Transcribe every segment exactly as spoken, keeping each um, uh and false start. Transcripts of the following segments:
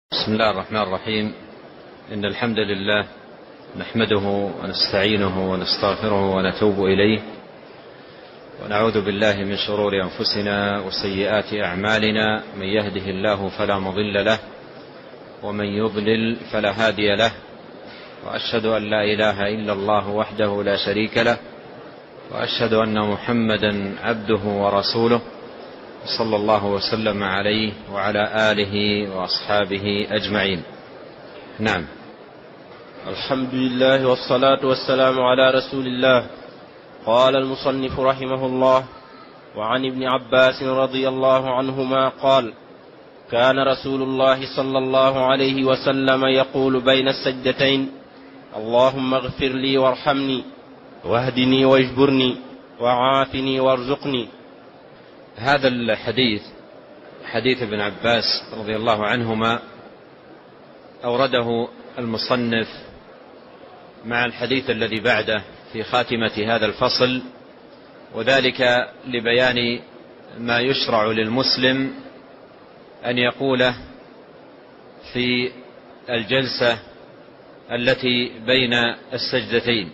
بسم الله الرحمن الرحيم. إن الحمد لله نحمده ونستعينه ونستغفره ونتوب إليه، ونعوذ بالله من شرور أنفسنا وسيئات أعمالنا. من يهده الله فلا مضل له، ومن يضلل فلا هادي له، وأشهد أن لا إله إلا الله وحده لا شريك له، وأشهد أن محمدا عبده ورسوله، صلى الله وسلم عليه وعلى آله وأصحابه أجمعين. نعم. الحمد لله والصلاة والسلام على رسول الله. قال المصنف رحمه الله: وعن ابن عباس رضي الله عنهما قال: كان رسول الله صلى الله عليه وسلم يقول بين السجدتين: اللهم اغفر لي وارحمني واهدني واجبرني وعافني وارزقني. هذا الحديث حديث ابن عباس رضي الله عنهما أورده المصنف مع الحديث الذي بعده في خاتمة هذا الفصل، وذلك لبيان ما يشرع للمسلم أن يقوله في الجلسة التي بين السجدتين،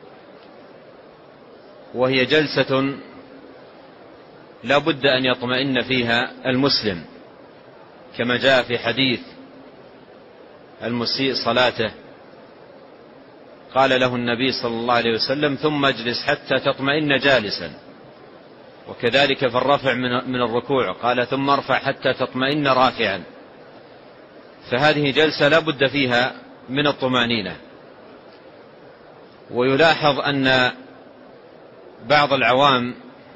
وهي جلسة لا بد أن يطمئن فيها المسلم، كما جاء في حديث المسيء صلاته قال له النبي صلى الله عليه وسلم: ثم اجلس حتى تطمئن جالسا. وكذلك في الرفع من الركوع قال: ثم ارفع حتى تطمئن رافعا. فهذه جلسة لا بد فيها من الطمأنينة. ويلاحظ أن بعض العوام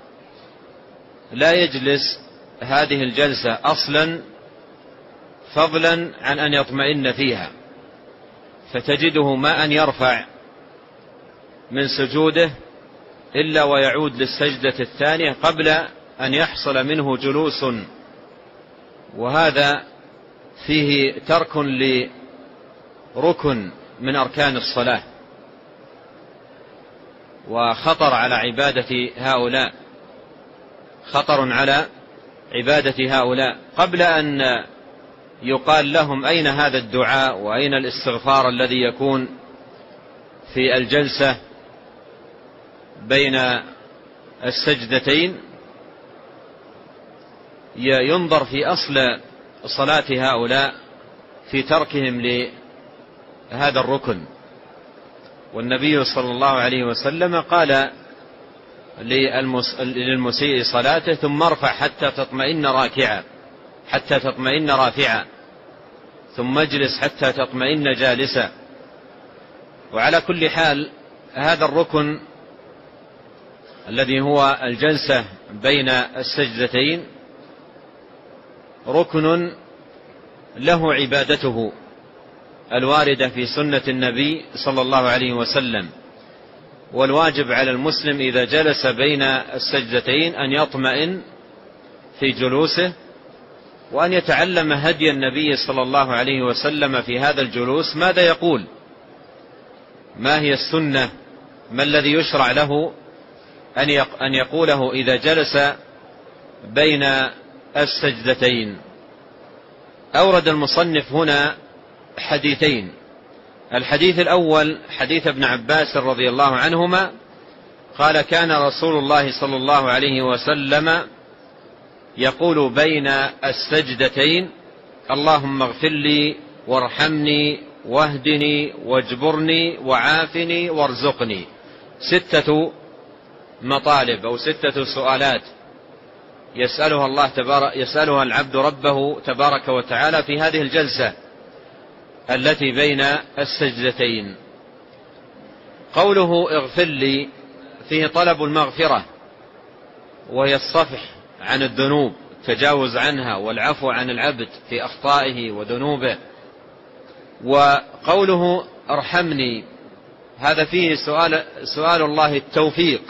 لا يجلس هذه الجلسة أصلا، فضلا عن أن يطمئن فيها، فتجده ما أن يرفع من سجوده إلا ويعود للسجدة الثانية قبل أن يحصل منه جلوس، وهذا فيه ترك لركن من أركان الصلاة، وخطر على عبادة هؤلاء خطر على عبادة هؤلاء قبل أن يقال لهم أين هذا الدعاء وأين الاستغفار الذي يكون في الجلسة بين السجدتين. ينظر في أصل صلاة هؤلاء في تركهم لهذا الركن. والنبي صلى الله عليه وسلم قال للمسيء صلاته: ثم ارفع حتى تطمئن راكعا حتى تطمئن رافعا ثم اجلس حتى تطمئن جالسا. وعلى كل حال هذا الركن الذي هو الجلسة بين السجدتين ركن له عبادته الواردة في سنة النبي صلى الله عليه وسلم. والواجب على المسلم إذا جلس بين السجدتين أن يطمئن في جلوسه، وأن يتعلم هدي النبي صلى الله عليه وسلم في هذا الجلوس، ماذا يقول، ما هي السنة، ما الذي يشرع له أن يقوله إذا جلس بين السجدتين. أورد المصنف هنا حديثين. الحديث الأول حديث ابن عباس رضي الله عنهما قال: كان رسول الله صلى الله عليه وسلم يقول بين السجدتين: اللهم اغفر لي وارحمني واهدني واجبرني وعافني وارزقني. ستة مطالب أو ستة سؤالات يسألها الله تبارك يسألها العبد ربه تبارك وتعالى في هذه الجلسة التي بين السجدتين. قوله اغفر لي فيه طلب المغفرة، وهي الصفح عن الذنوب، التجاوز عنها والعفو عن العبد في أخطائه وذنوبه. وقوله ارحمني هذا فيه سؤال, سؤال الله التوفيق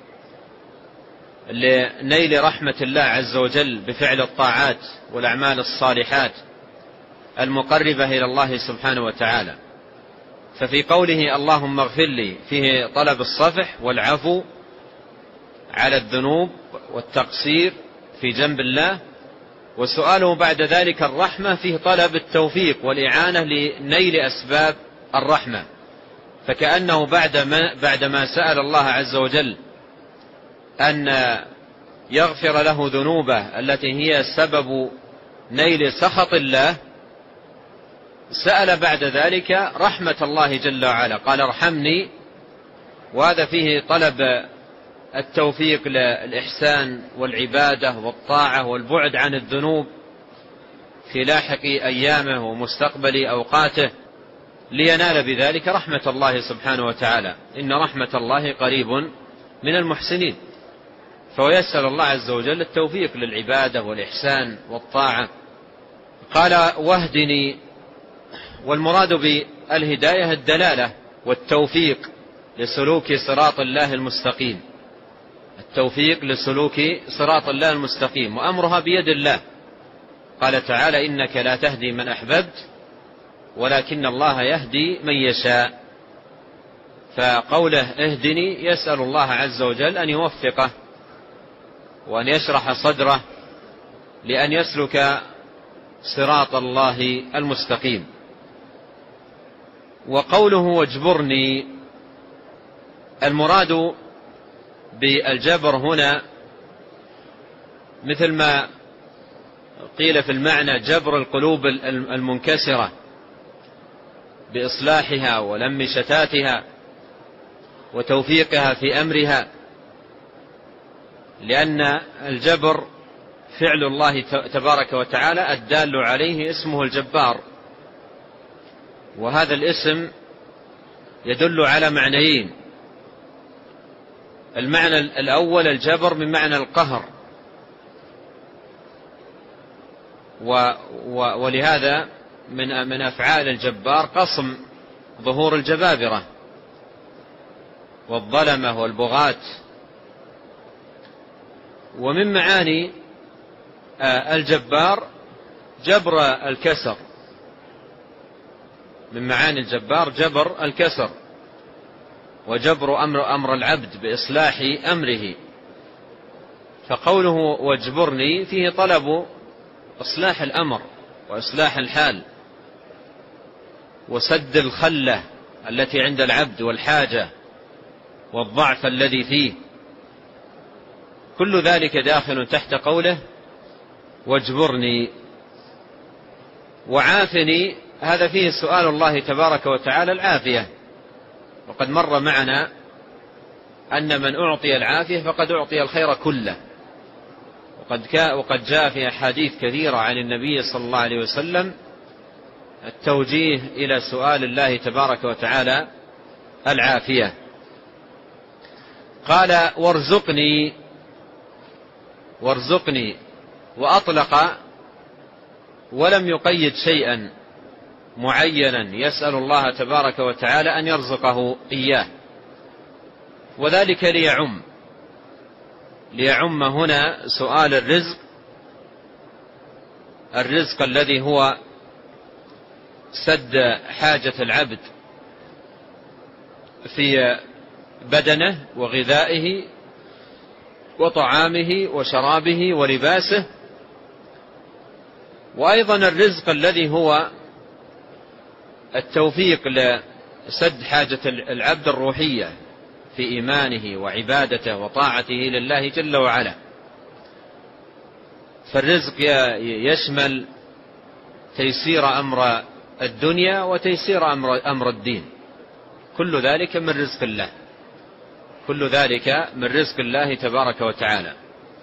لنيل رحمة الله عز وجل بفعل الطاعات والأعمال الصالحات المقربة إلى الله سبحانه وتعالى. ففي قوله اللهم اغفر لي فيه طلب الصفح والعفو على الذنوب والتقصير في جنب الله، وسؤاله بعد ذلك الرحمة فيه طلب التوفيق والإعانة لنيل أسباب الرحمة، فكأنه بعدما, بعدما سأل الله عز وجل أن يغفر له ذنوبه التي هي سبب نيل سخط الله، سأل بعد ذلك رحمة الله جل وعلا، قال ارحمني، وهذا فيه طلب التوفيق للإحسان والعبادة والطاعة والبعد عن الذنوب في لاحق أيامه ومستقبل أوقاته، لينال بذلك رحمة الله سبحانه وتعالى. إن رحمة الله قريب من المحسنين، فيسأل الله عز وجل التوفيق للعبادة والإحسان والطاعة. قال واهدني، والمراد بالهداية الدلالة والتوفيق لسلوك صراط الله المستقيم، التوفيق لسلوك صراط الله المستقيم، وأمرها بيد الله. قال تعالى إنك لا تهدي من أحببت ولكن الله يهدي من يشاء. فقوله اهدني يسأل الله عز وجل أن يوفقه وأن يشرح صدره لأن يسلك صراط الله المستقيم. وقوله واجبرني، المراد بالجبر هنا مثل ما قيل في المعنى جبر القلوب المنكسرة بإصلاحها ولم شتاتها وتوفيقها في أمرها، لأن الجبر فعل الله تبارك وتعالى الدال عليه اسمه الجبار، وهذا الاسم يدل على معنيين. المعنى الأول الجبر من معنى القهر، و و ولهذا من من أفعال الجبار قصم ظهور الجبابرة والظلمة والبغاة. ومن معاني الجبار جبر الكسر، من معاني الجبار جبر الكسر وجبر أمر, أمر العبد بإصلاح أمره. فقوله واجبرني فيه طلب إصلاح الأمر وإصلاح الحال وسد الخلة التي عند العبد والحاجة والضعف الذي فيه، كل ذلك داخل تحت قوله واجبرني. وعافني هذا فيه سؤال الله تبارك وتعالى العافية، وقد مر معنا أن من أعطي العافية فقد أعطي الخير كله، وقد وقد جاء في أحاديث كثيرة عن النبي صلى الله عليه وسلم التوجيه إلى سؤال الله تبارك وتعالى العافية. قال وارزقني، وارزقني وأطلق ولم يقيد شيئا معينا يسأل الله تبارك وتعالى أن يرزقه إياه، وذلك ليعم ليعم هنا سؤال الرزق، الرزق الذي هو سد حاجة العبد في بدنه وغذائه وطعامه وشرابه ولباسه، وأيضا الرزق الذي هو التوفيق لسد حاجة العبد الروحية في إيمانه وعبادته وطاعته لله جل وعلا. فالرزق يشمل تيسير أمر الدنيا وتيسير أمر, أمر الدين، كل ذلك من رزق الله، كل ذلك من رزق الله تبارك وتعالى.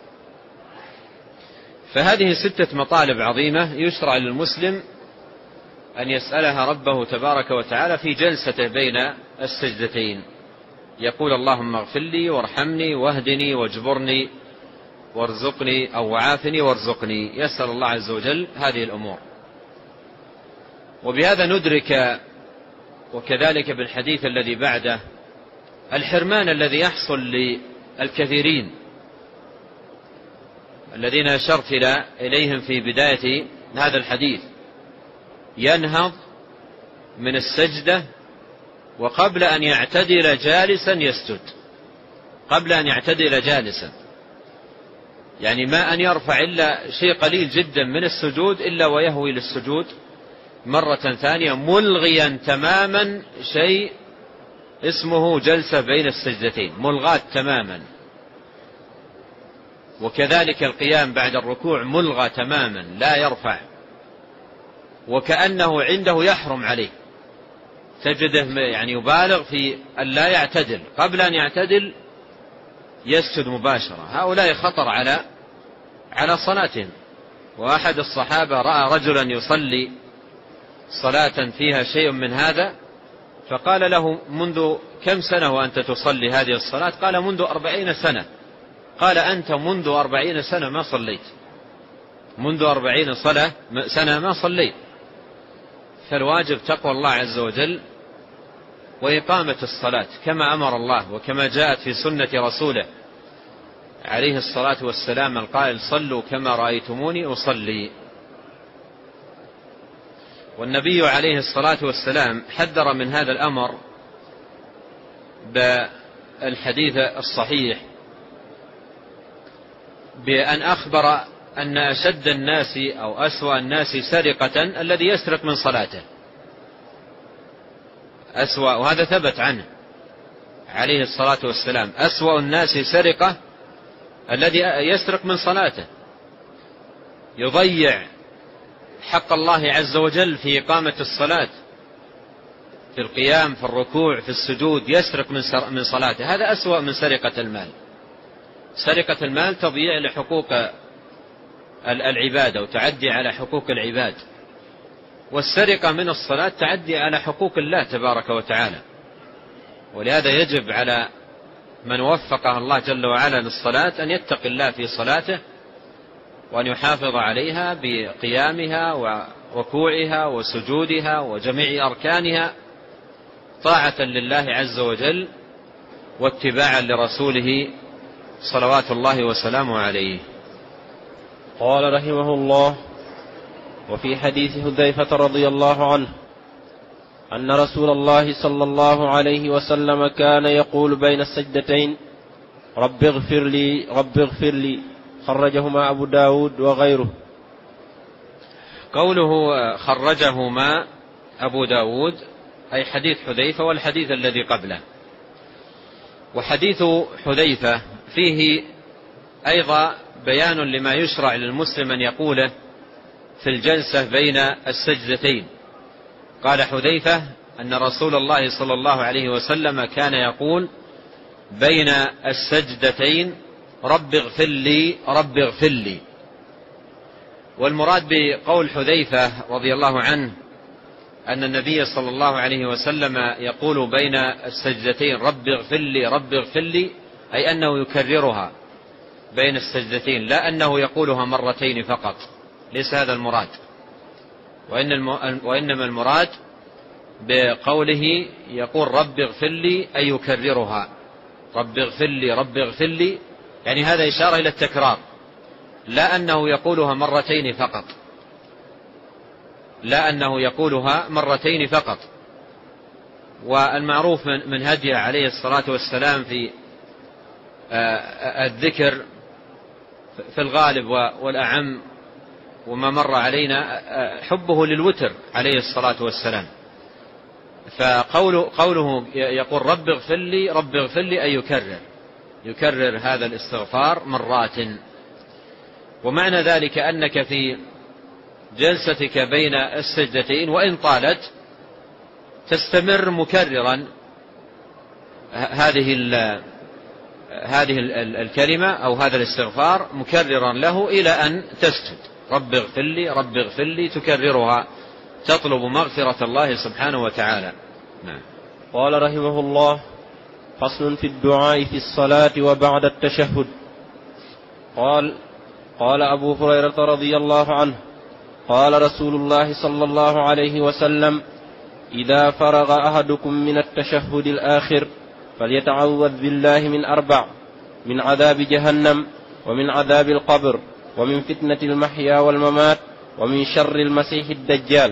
فهذه ستة مطالب عظيمة يشرع للمسلم أن يسألها ربه تبارك وتعالى في جلسته بين السجدتين، يقول اللهم اغفر لي وارحمني واهدني واجبرني وارزقني أو وعافني وارزقني، يسأل الله عز وجل هذه الأمور. وبهذا ندرك، وكذلك بالحديث الذي بعده، الحرمان الذي يحصل للكثيرين الذين أشرت إليهم في بداية هذا الحديث، ينهض من السجدة وقبل أن يعتدل جالسا يسجد، قبل أن يعتدل جالسا، يعني ما أن يرفع إلا شيء قليل جدا من السجود إلا ويهوي للسجود مرة ثانية ملغيا تماما شيء اسمه جلسة بين السجدتين، ملغاة تماما. وكذلك القيام بعد الركوع ملغى تماما، لا يرفع، وكأنه عنده يحرم عليه، تجده يعني يبالغ في أن لا يعتدل، قبل أن يعتدل يسجد مباشرة. هؤلاء خطر على على صلاتهم. وأحد الصحابة رأى رجلا يصلي صلاة فيها شيء من هذا، فقال له: منذ كم سنة وأنت تصلي هذه الصلاة؟ قال: منذ أربعين سنة. قال: أنت منذ أربعين سنة ما صليت، منذ أربعين سنة ما صليت. فالواجب تقوى الله عز وجل وإقامة الصلاة كما أمر الله وكما جاءت في سنة رسوله عليه الصلاة والسلام القائل: صلوا كما رأيتموني أصلي. والنبي عليه الصلاة والسلام حذر من هذا الأمر بالحديث الصحيح بأن أخبر أن أشد الناس أو أسوأ الناس سرقة الذي يسرق من صلاته، أسوأ، وهذا ثبت عنه عليه الصلاة والسلام: أسوأ الناس سرقة الذي يسرق من صلاته، يضيع حق الله عز وجل في إقامة الصلاة، في القيام، في الركوع، في السجود، يسرق من صلاته. هذا أسوأ من سرقة المال. سرقة المال تضييع لحقوق العبادة وتعدي على حقوق العباد، والسرقة من الصلاة تعدي على حقوق الله تبارك وتعالى. ولهذا يجب على من وفقه الله جل وعلا للصلاة أن يتقي الله في صلاته، وأن يحافظ عليها بقيامها وركوعها وسجودها وجميع أركانها طاعة لله عز وجل واتباعا لرسوله صلوات الله وسلامه عليه. قال رحمه الله: وفي حديث حذيفة رضي الله عنه أن رسول الله صلى الله عليه وسلم كان يقول بين السجدتين: رب اغفر لي رب اغفر لي، خرجهما أبو داود وغيره. قوله خرجهما أبو داود أي حديث حذيفة والحديث الذي قبله. وحديث حذيفة فيه أيضا بيان لما يشرع للمسلم أن يقوله في الجلسة بين السجدتين. قال حذيفة أن رسول الله صلى الله عليه وسلم كان يقول بين السجدتين: رب اغفر لي رب اغفر لي. والمراد بقول حذيفة رضي الله عنه أن النبي صلى الله عليه وسلم يقول بين السجدتين: رب اغفر لي رب اغفر لي، أي أنه يكررها بين السجدتين، لا أنه يقولها مرتين فقط، ليس هذا المراد. وإنما المراد بقوله يقول رب اغفر لي أي يكررها، رب اغفر لي رب اغفر لي، يعني هذا إشارة إلى التكرار، لا أنه يقولها مرتين فقط، لا أنه يقولها مرتين فقط. والمعروف من هديه عليه الصلاة والسلام في الذكر في الغالب والأعم وما مر علينا حبه للوتر عليه الصلاة والسلام. فقوله قوله يقول رب اغفر لي رب اغفر لي أي يكرر يكرر هذا الاستغفار مرات. ومعنى ذلك أنك في جلستك بين السجدتين وإن طالت تستمر مكررا هذه هذه الكلمة أو هذا الاستغفار مكررا له إلى أن تسجد. رب اغفر لي رب اغفر لي تكررها، تطلب مغفرة الله سبحانه وتعالى. نعم. قال رحمه الله: فصل في الدعاء في الصلاة وبعد التشهد. قال قال أبو هريرة رضي الله عنه: قال رسول الله صلى الله عليه وسلم: إذا فرغ أحدكم من التشهد الآخر فليتعوذ بالله من أربع: من عذاب جهنم، ومن عذاب القبر، ومن فتنة المحيا والممات، ومن شر المسيح الدجال.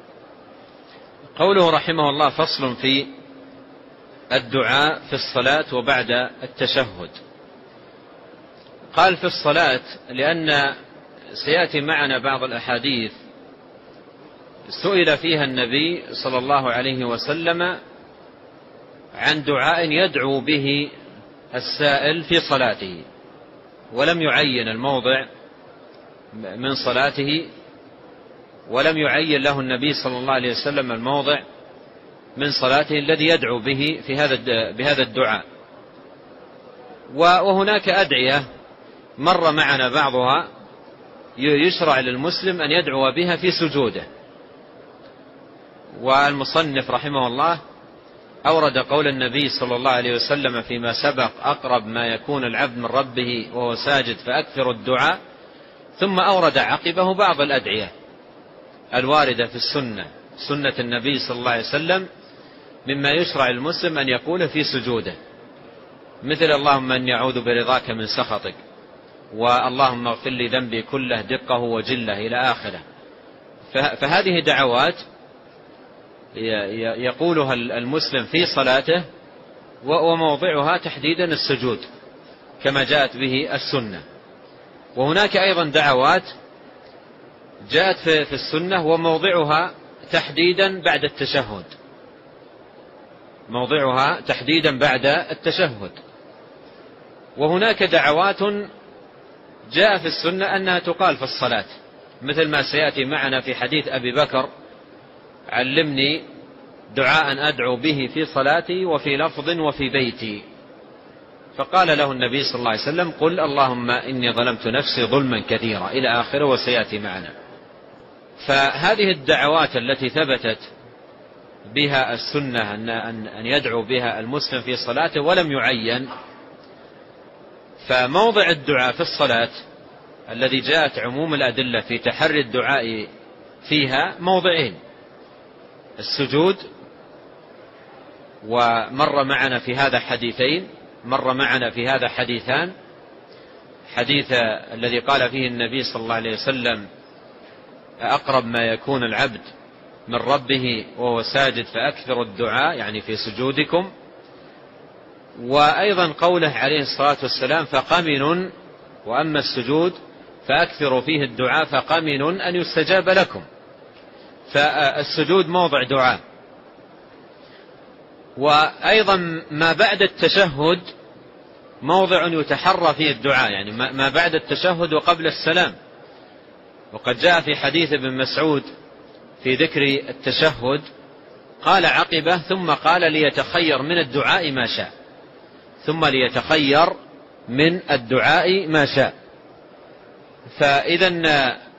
قوله رحمه الله: فصل في الدعاء في الصلاة وبعد التشهد. قال في الصلاة لأن سيأتي معنا بعض الأحاديث سئل فيها النبي صلى الله عليه وسلم عن دعاء يدعو به السائل في صلاته، ولم يعين الموضع من صلاته، ولم يعين له النبي صلى الله عليه وسلم الموضع من صلاته الذي يدعو به في هذا بهذا الدعاء. وهناك أدعية مر معنا بعضها يشرع للمسلم أن يدعو بها في سجوده، والمصنف رحمه الله أورد قول النبي صلى الله عليه وسلم فيما سبق: أقرب ما يكون العبد من ربه وهو ساجد فأكثر الدعاء، ثم أورد عقبه بعض الأدعية الواردة في السنة، سنة النبي صلى الله عليه وسلم، مما يشرع للمسلم أن يقول في سجوده، مثل: اللهم أني أعوذ برضاك من سخطك، واللهم اغفر لي ذنبي كله دقه وجله، إلى آخره. فهذه دعوات يقولها المسلم في صلاته، وموضعها تحديدا السجود كما جاءت به السنة. وهناك أيضا دعوات جاءت في السنة وموضعها تحديدا بعد التشهد، موضعها تحديدا بعد التشهد. وهناك دعوات جاء في السنة أنها تقال في الصلاة، مثل ما سيأتي معنا في حديث أبي بكر: علمني دعاء أدعو به في صلاتي وفي لفظ وفي بيتي. فقال له النبي صلى الله عليه وسلم: قل اللهم إني ظلمت نفسي ظلما كثيرا، إلى آخره، وسيأتي معنا. فهذه الدعوات التي ثبتت بها السنة أن يدعو بها المسلم في صلاته ولم يعين، فموضع الدعاء في الصلاة الذي جاءت عموم الأدلة في تحري الدعاء فيها موضعين: السجود، ومر معنا في هذا حديثين، مر معنا في هذا حديثان: حديث الذي قال فيه النبي صلى الله عليه وسلم: أقرب ما يكون العبد من ربه وهو ساجد فأكثر الدعاء، يعني في سجودكم. وأيضا قوله عليه الصلاة والسلام: فقمن، وأما السجود فأكثروا فيه الدعاء فقمن أن يستجاب لكم. فالسجود موضع دعاء. وأيضا ما بعد التشهد موضع يتحرى فيه الدعاء، يعني ما بعد التشهد وقبل السلام. وقد جاء في حديث ابن مسعود في ذكر التشهد قال عقبه: ثم قال ليتخير من الدعاء ما شاء، ثم ليتخير من الدعاء ما شاء. فإذا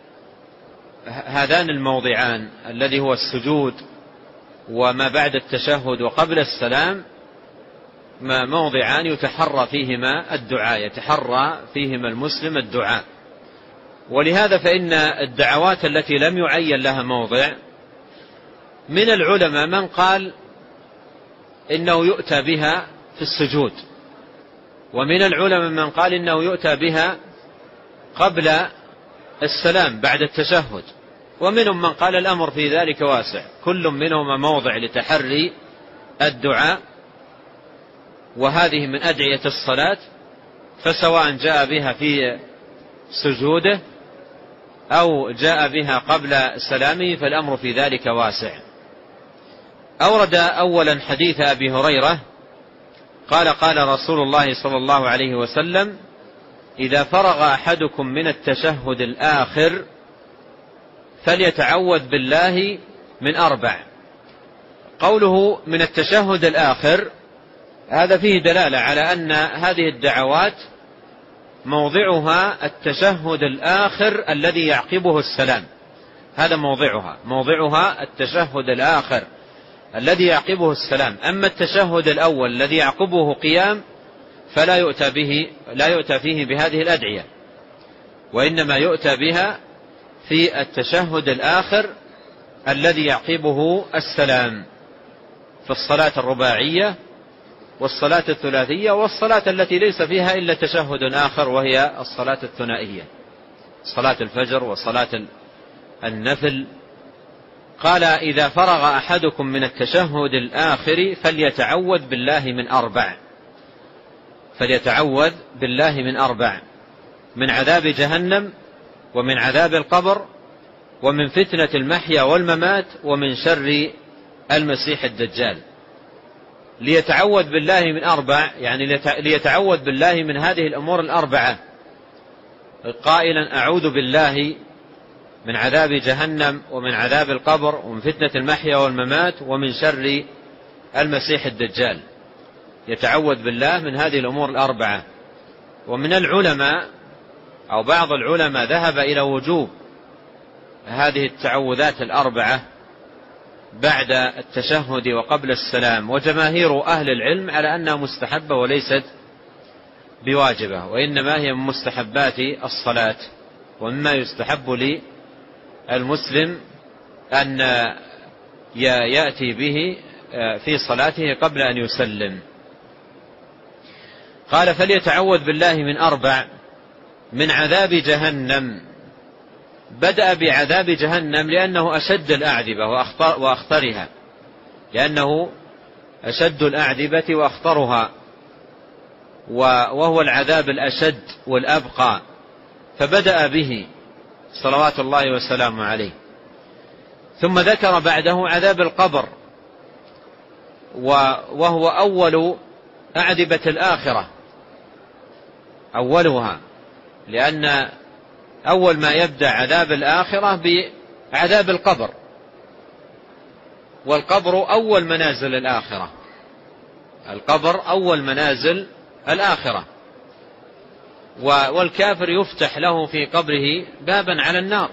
هذان الموضعان الذي هو السجود وما بعد التشهد وقبل السلام ما موضعان يتحرى فيهما الدعاء، يتحرى فيهما المسلم الدعاء. ولهذا فإن الدعوات التي لم يعين لها موضع، من العلماء من قال إنه يؤتى بها في السجود، ومن العلماء من قال إنه يؤتى بها قبل السلام بعد التشهد، ومنهم من قال الأمر في ذلك واسع، كل منهما موضع لتحري الدعاء، وهذه من أدعية الصلاة، فسواء جاء بها في سجوده أو جاء بها قبل سلامه فالأمر في ذلك واسع. أورد أولا حديث أبي هريرة قال: قال رسول الله صلى الله عليه وسلم: إذا فرغ أحدكم من التشهد الآخر فليتعوذ بالله من أربع. قوله من التشهد الآخر هذا فيه دلالة على أن هذه الدعوات موضعها التشهد الآخر الذي يعقبه السلام، هذا موضعها، موضعها التشهد الآخر الذي يعقبه السلام. أما التشهد الأول الذي يعقبه قيام فلا يؤتى به، لا يؤتى فيه بهذه الأدعية، وإنما يؤتى بها في التشهد الآخر الذي يعقبه السلام، في الصلاة الرباعية والصلاة الثلاثية والصلاة التي ليس فيها إلا تشهد آخر، وهي الصلاة الثنائية، صلاة الفجر وصلاة النفل. قال: إذا فرغ أحدكم من التشهد الآخر فليتعوذ بالله من أربع، فليتعوذ بالله من أربع. من عذاب جهنم ومن عذاب القبر ومن فتنة المحيا والممات ومن شر المسيح الدجال، ليتعوذ بالله من أربع، يعني ليتعوذ بالله من هذه الأمور الأربعة قائلا أعوذ بالله من عذاب جهنم ومن عذاب القبر ومن فتنة المحيا والممات ومن شر المسيح الدجال. يتعوذ بالله من هذه الأمور الأربعة. ومن العلماء أو بعض العلماء ذهب إلى وجوب هذه التعوذات الأربعة بعد التشهد وقبل السلام، وجماهير أهل العلم على أنها مستحبة وليست بواجبة، وإنما هي من مستحبات الصلاة، ومما يستحب للمسلم أن يأتي به في صلاته قبل أن يسلم. قال فليتعوذ بالله من أربع: من عذاب جهنم. بدأ بعذاب جهنم لأنه أشد الأعذبة وأخطرها، لأنه أشد الأعذبة وأخطرها، وهو العذاب الأشد والأبقى، فبدأ به صلوات الله وسلامه عليه. ثم ذكر بعده عذاب القبر، وهو أول أعذبة الآخرة، أولها، لأن أول ما يبدأ عذاب الآخرة بعذاب القبر، والقبر أول منازل الآخرة، القبر أول منازل الآخرة. والكافر يفتح له في قبره بابا على النار،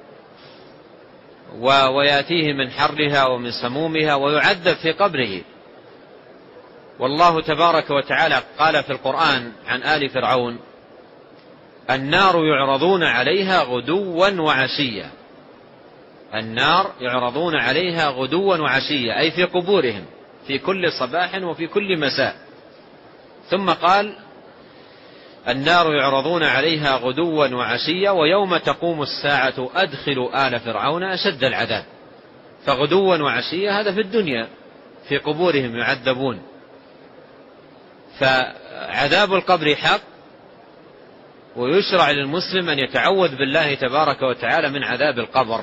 ويأتيه من حرها ومن سمومها ويعذب في قبره. والله تبارك وتعالى قال في القرآن عن آل فرعون: النار يعرضون عليها غدوا وعشيا. النار يعرضون عليها غدوا وعشيا، أي في قبورهم في كل صباح وفي كل مساء. ثم قال: النار يعرضون عليها غدوا وعشيا ويوم تقوم الساعة أدخلوا آل فرعون أشد العذاب. فغدوا وعشيا هذا في الدنيا في قبورهم يعذبون. فعذاب القبر حق، ويشرع للمسلم أن يتعوذ بالله تبارك وتعالى من عذاب القبر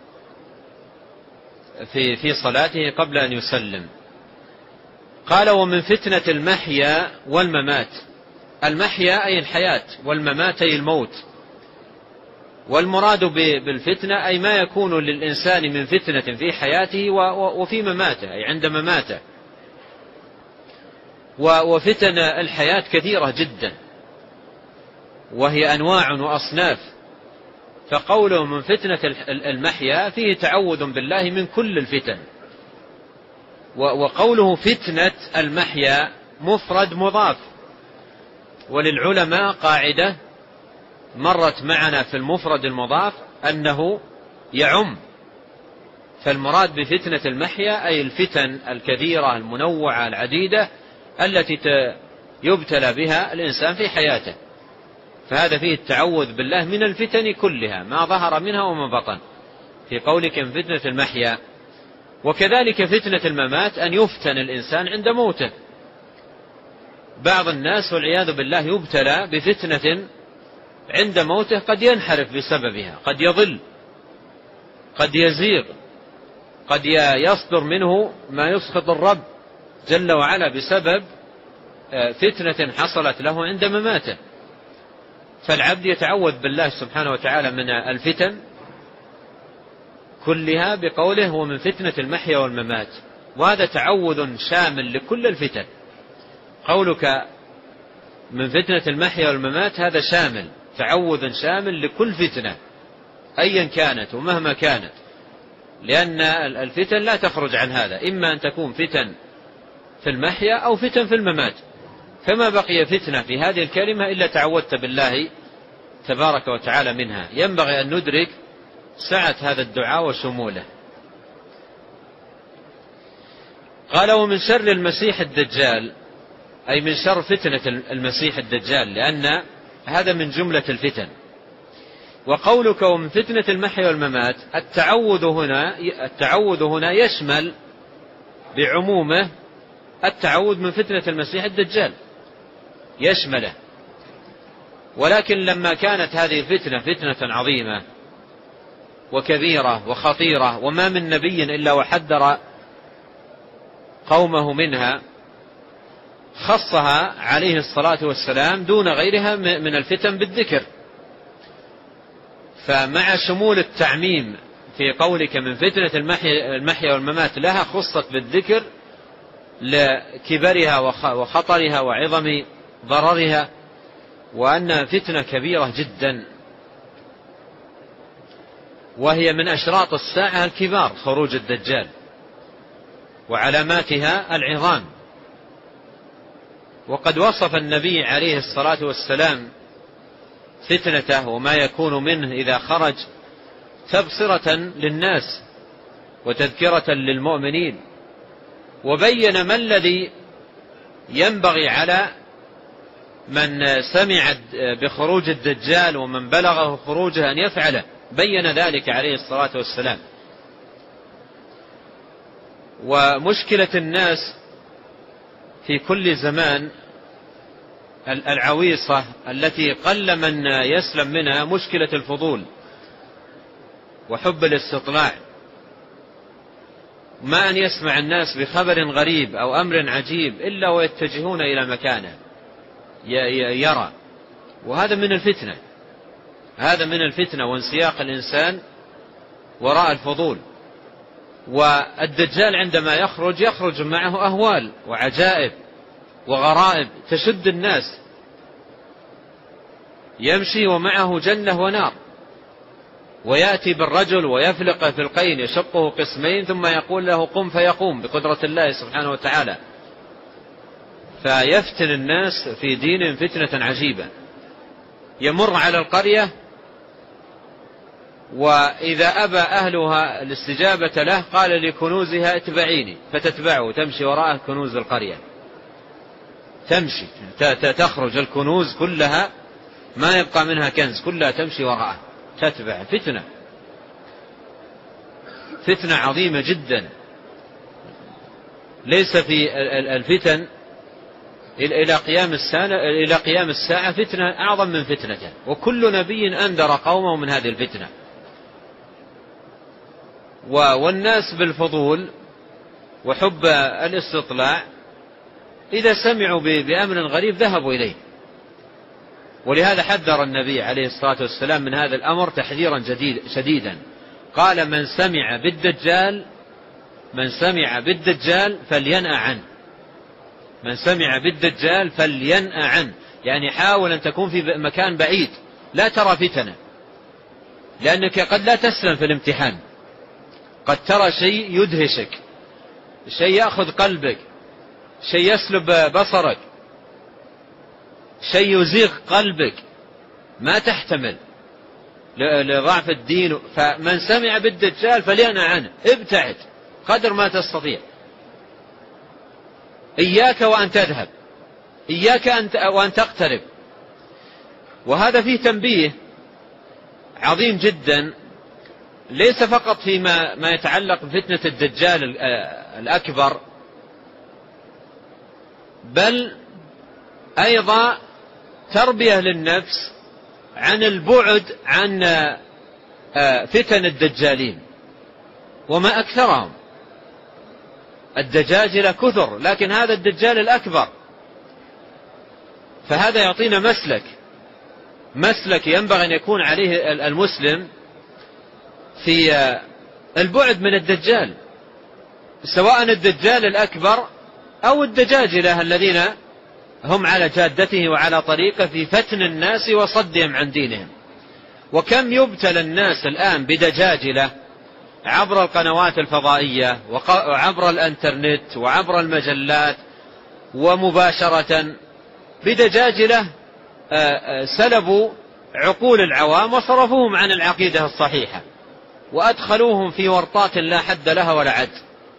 في في صلاته قبل أن يسلم. قال: ومن فتنة المحيا والممات. المحيا أي الحياة، والممات أي الموت. والمراد بالفتنة أي ما يكون للإنسان من فتنة في حياته وفي مماته، أي عند مماته. وفتن الحياة كثيرة جدا، وهي أنواع وأصناف. فقوله من فتنة المحيا فيه تعوذ بالله من كل الفتن. وقوله فتنة المحيا مفرد مضاف، وللعلماء قاعدة مرت معنا في المفرد المضاف أنه يعم. فالمراد بفتنة المحيا أي الفتن الكثيرة المنوعة العديدة التي يبتلى بها الإنسان في حياته. فهذا فيه التعوذ بالله من الفتن كلها ما ظهر منها وما بطن، في قولك من فتنة المحيا. وكذلك فتنة الممات أن يفتن الإنسان عند موته. بعض الناس والعياذ بالله يبتلى بفتنة عند موته، قد ينحرف بسببها، قد يضل، قد يزيغ، قد يصدر منه ما يسخط الرب جل وعلا بسبب فتنة حصلت له عند مماته. فالعبد يتعوذ بالله سبحانه وتعالى من الفتن كلها بقوله ومن فتنة المحيا والممات، وهذا تعوذ شامل لكل الفتن. قولك من فتنة المحيا والممات هذا شامل، تعوذ شامل لكل فتنة أيا كانت ومهما كانت، لأن الفتن لا تخرج عن هذا، إما أن تكون فتن في المحيا أو فتن في الممات. فما بقي فتنة في هذه الكلمة إلا تعوذت بالله تبارك وتعالى منها. ينبغي أن ندرك سعة هذا الدعاء وشموله. قال: ومن شر المسيح الدجال، أي من شر فتنة المسيح الدجال، لأن هذا من جملة الفتن. وقولك ومن فتنة المحيا والممات، التعوذ هنا التعوذ هنا يشمل بعمومه التعوذ من فتنة المسيح الدجال، يشمله. ولكن لما كانت هذه الفتنة فتنة عظيمة وكبيرة وخطيرة وما من نبي إلا وحذر قومه منها، خصها عليه الصلاة والسلام دون غيرها من الفتن بالذكر. فمع شمول التعميم في قولك من فتنة المحيا والممات لها خصت بالذكر لكبرها وخطرها وعظم ضررها، وأنها فتنة كبيرة جدا، وهي من أشراط الساعة الكبار خروج الدجال وعلاماتها العظام. وقد وصف النبي عليه الصلاة والسلام فتنته وما يكون منه إذا خرج تبصرة للناس وتذكرة للمؤمنين، وبين ما الذي ينبغي على من سمع بخروج الدجال ومن بلغه خروجه أن يفعله، بين ذلك عليه الصلاة والسلام. ومشكلة الناس في كل زمان العويصة التي قل من يسلم منها مشكلة الفضول وحب الاستطلاع، ما أن يسمع الناس بخبر غريب أو أمر عجيب إلا ويتجهون إلى مكانه يرى، وهذا من الفتنة، هذا من الفتنة وانسياق الإنسان وراء الفضول. والدجال عندما يخرج يخرج معه أهوال وعجائب وغرائب تشد الناس، يمشي ومعه جنة ونار، ويأتي بالرجل ويفلق في القين يشقه قسمين ثم يقول له قم فيقوم بقدرة الله سبحانه وتعالى، فيفتن الناس في دين فتنة عجيبة. يمر على القرية وإذا أبى أهلها الاستجابة له قال لكنوزها اتبعيني، فتتبعه تمشي وراءه كنوز القرية، تمشي تخرج الكنوز كلها ما يبقى منها كنز، كلها تمشي وراءه تتبع. فتنة فتنة عظيمة جدا، ليس في الفتن إلى قيام الساعة إلى قيام الساعة فتنة أعظم من فتنته، وكل نبي أنذر قومه من هذه الفتنة. والناس بالفضول وحب الاستطلاع إذا سمعوا بأمر غريب ذهبوا إليه، ولهذا حذر النبي عليه الصلاة والسلام من هذا الأمر تحذيرا جديد شديدا. قال من سمع بالدجال من سمع بالدجال فلينأ عنه، من سمع بالدجال فلينأ عنه، يعني حاول أن تكون في مكان بعيد لا ترى فتنة، لأنك قد لا تسلم في الامتحان، قد ترى شيء يدهشك، شيء يأخذ قلبك، شيء يسلب بصرك، شيء يزيغ قلبك ما تحتمل لضعف الدين. فمن سمع بالدجال فلينأ عنه، ابتعد قدر ما تستطيع، إياك وأن تذهب، إياك وأن تقترب. وهذا فيه تنبيه عظيم جدا، ليس فقط فيما ما يتعلق بفتنة الدجال الأكبر، بل أيضا تربية للنفس عن البعد عن فتن الدجالين وما أكثرهم. الدجاجلة كثر، لكن هذا الدجال الأكبر، فهذا يعطينا مسلك مسلك ينبغي أن يكون عليه المسلم في البعد من الدجال، سواء الدجال الأكبر أو الدجاجلة الذين هم على جادته وعلى طريقه في فتن الناس وصدهم عن دينهم. وكم يبتلى الناس الآن بدجاجلة عبر القنوات الفضائية وعبر الانترنت وعبر المجلات ومباشرة، بدجاجلة سلبوا عقول العوام وصرفوهم عن العقيدة الصحيحة وأدخلوهم في ورطات لا حد لها ولا عد،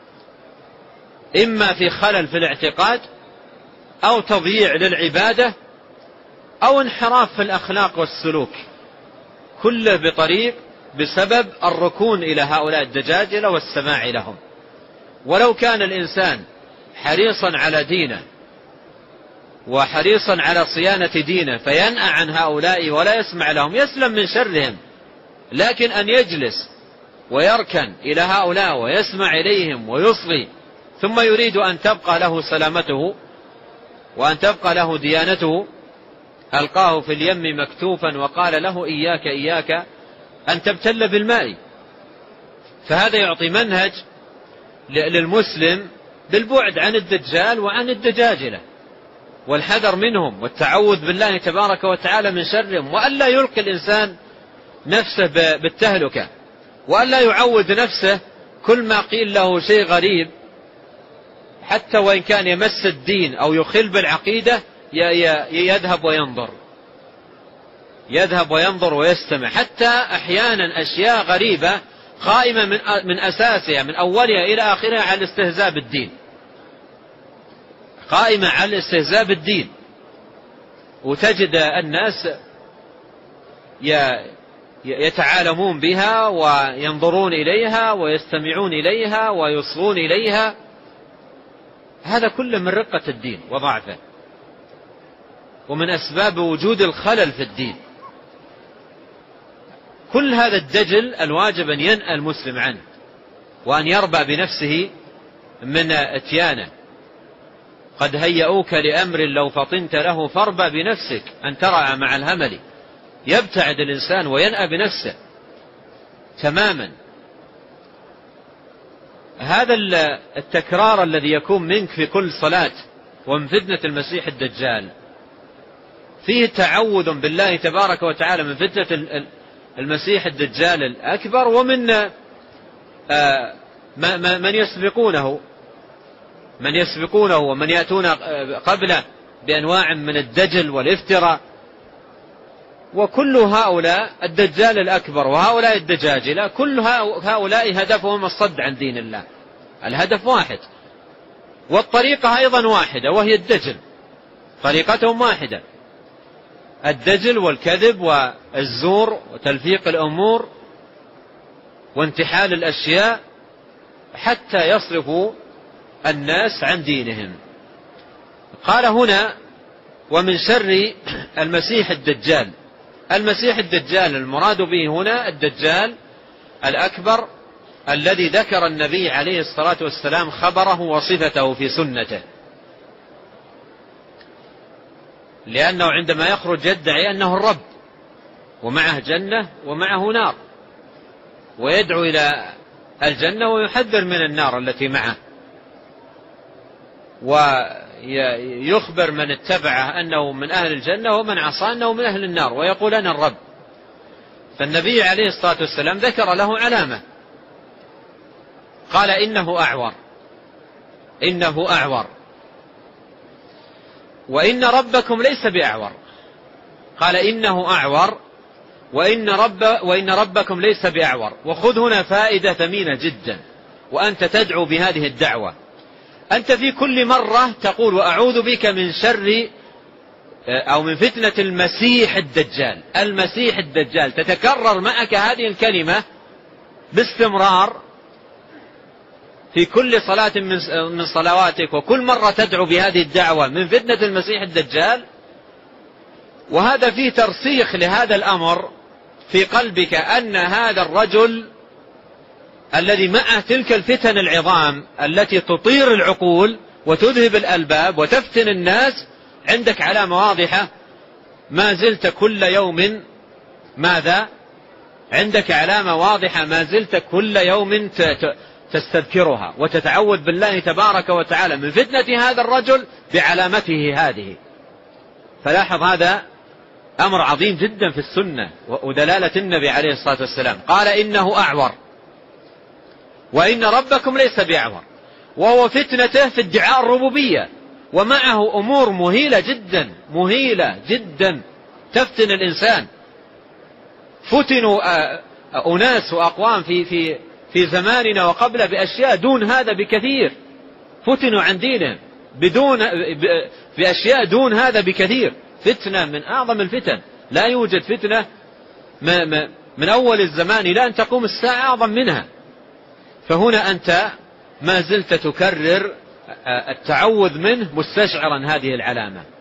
إما في خلل في الاعتقاد أو تضييع للعبادة أو انحراف في الأخلاق والسلوك، كله بطريق بسبب الركون إلى هؤلاء الدجاجلة والسماع لهم. ولو كان الإنسان حريصا على دينه وحريصا على صيانة دينه فينأى عن هؤلاء ولا يسمع لهم يسلم من شرهم. لكن أن يجلس ويركن إلى هؤلاء ويسمع إليهم ويصغي ثم يريد أن تبقى له سلامته وأن تبقى له ديانته، ألقاه في اليم مكتوفا وقال له إياك إياك أن تبتل بالماء. فهذا يعطي منهج للمسلم بالبعد عن الدجال وعن الدجاجلة والحذر منهم والتعوذ بالله تبارك وتعالى من شرهم، وأن لا يلقي الإنسان نفسه بالتهلكة، وأن لا يعود نفسه كل ما قيل له شيء غريب حتى وإن كان يمس الدين أو يخل بالعقيدة يذهب وينظر يذهب وينظر ويستمع، حتى أحيانا أشياء غريبة قائمة من من أساسها من أولها إلى آخرها على الاستهزاء بالدين، قائمة على الاستهزاء بالدين، وتجد الناس يتعالمون بها وينظرون إليها ويستمعون إليها ويصغون إليها. هذا كله من رقة الدين وضعفه ومن أسباب وجود الخلل في الدين. كل هذا الدجل الواجب أن ينأى المسلم عنه وأن يربى بنفسه من اتيانه. قد هيئوك لأمر لو فطنت له فاربى بنفسك أن ترعى مع الهمل. يبتعد الإنسان وينأى بنفسه تماما. هذا التكرار الذي يكون منك في كل صلاة ومن فتنة المسيح الدجال فيه تعوذ بالله تبارك وتعالى من فتنة المسيح الدجال الأكبر ومن من يسبقونه من يسبقونه ومن يأتون قبله بأنواع من الدجل والافتراء. وكل هؤلاء الدجال الأكبر وهؤلاء الدجاجلة كل هؤلاء هدفهم الصد عن دين الله. الهدف واحد والطريقة أيضا واحدة وهي الدجل، طريقتهم واحدة، الدجل والكذب والزور وتلفيق الأمور وانتحال الأشياء حتى يصرفوا الناس عن دينهم. قال هنا ومن شر المسيح الدجال. المسيح الدجال المراد به هنا الدجال الأكبر الذي ذكر النبي عليه الصلاة والسلام خبره وصفته في سنته، لأنه عندما يخرج يدعي أنه الرب ومعه جنة ومعه نار، ويدعو إلى الجنة ويحذر من النار التي معه، ويخبر من اتبعه أنه من أهل الجنة ومن عصاه أنه من أهل النار، ويقول أنا الرب. فالنبي عليه الصلاة والسلام ذكر له علامة، قال إنه أعور إنه أعور وإن ربكم ليس بأعور. قال إنه أعور وإن, رب وإن ربكم ليس بأعور. وخذ هنا فائدة ثمينة جدا وأنت تدعو بهذه الدعوة. أنت في كل مرة تقول وأعوذ بك من شر أو من فتنة المسيح الدجال. المسيح الدجال تتكرر معك هذه الكلمة باستمرار في كل صلاة من صلواتك، وكل مرة تدعو بهذه الدعوة من فتنة المسيح الدجال. وهذا فيه ترسيخ لهذا الأمر في قلبك أن هذا الرجل الذي معه تلك الفتن العظام التي تطير العقول وتذهب الألباب وتفتن الناس، عندك علامة واضحة ما زلت كل يوم ماذا؟ عندك علامة واضحة ما زلت كل يوم تستذكرها وتتعوذ بالله تبارك وتعالى من فتنة هذا الرجل بعلامته هذه. فلاحظ هذا أمر عظيم جدا في السنة ودلالة النبي عليه الصلاة والسلام. قال إنه أعور وإن ربكم ليس بأعور، وهو فتنته في ادعاء الربوبية، ومعه أمور مهيلة جدا مهيلة جدا تفتن الإنسان. فتنوا أناس وأقوام في في في زماننا وقبله بأشياء دون هذا بكثير، فتنوا عن دينهم بدون بأشياء دون هذا بكثير. فتنة من أعظم الفتن، لا يوجد فتنة من أول الزمان إلى أن تقوم الساعة أعظم منها. فهنا أنت ما زلت تكرر التعوذ منه مستشعرا هذه العلامة،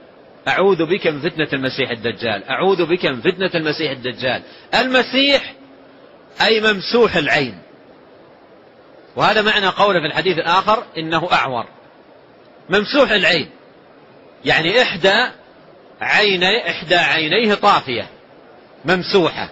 أعوذ بك من فتنة المسيح الدجال، أعوذ بك من فتنة المسيح الدجال. المسيح أي ممسوح العين، وهذا معنى قوله في الحديث الآخر إنه أعور، ممسوح العين يعني إحدى عيني إحدى عينيه طافية ممسوحة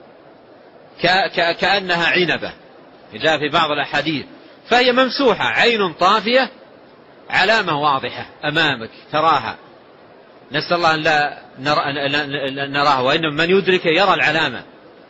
كأنها عنبة، جاء في بعض الأحاديث، فهي ممسوحة، عين طافية، علامة واضحة أمامك تراها. نسأل الله أن لا نراها، وإن من يدرك يرى العلامة،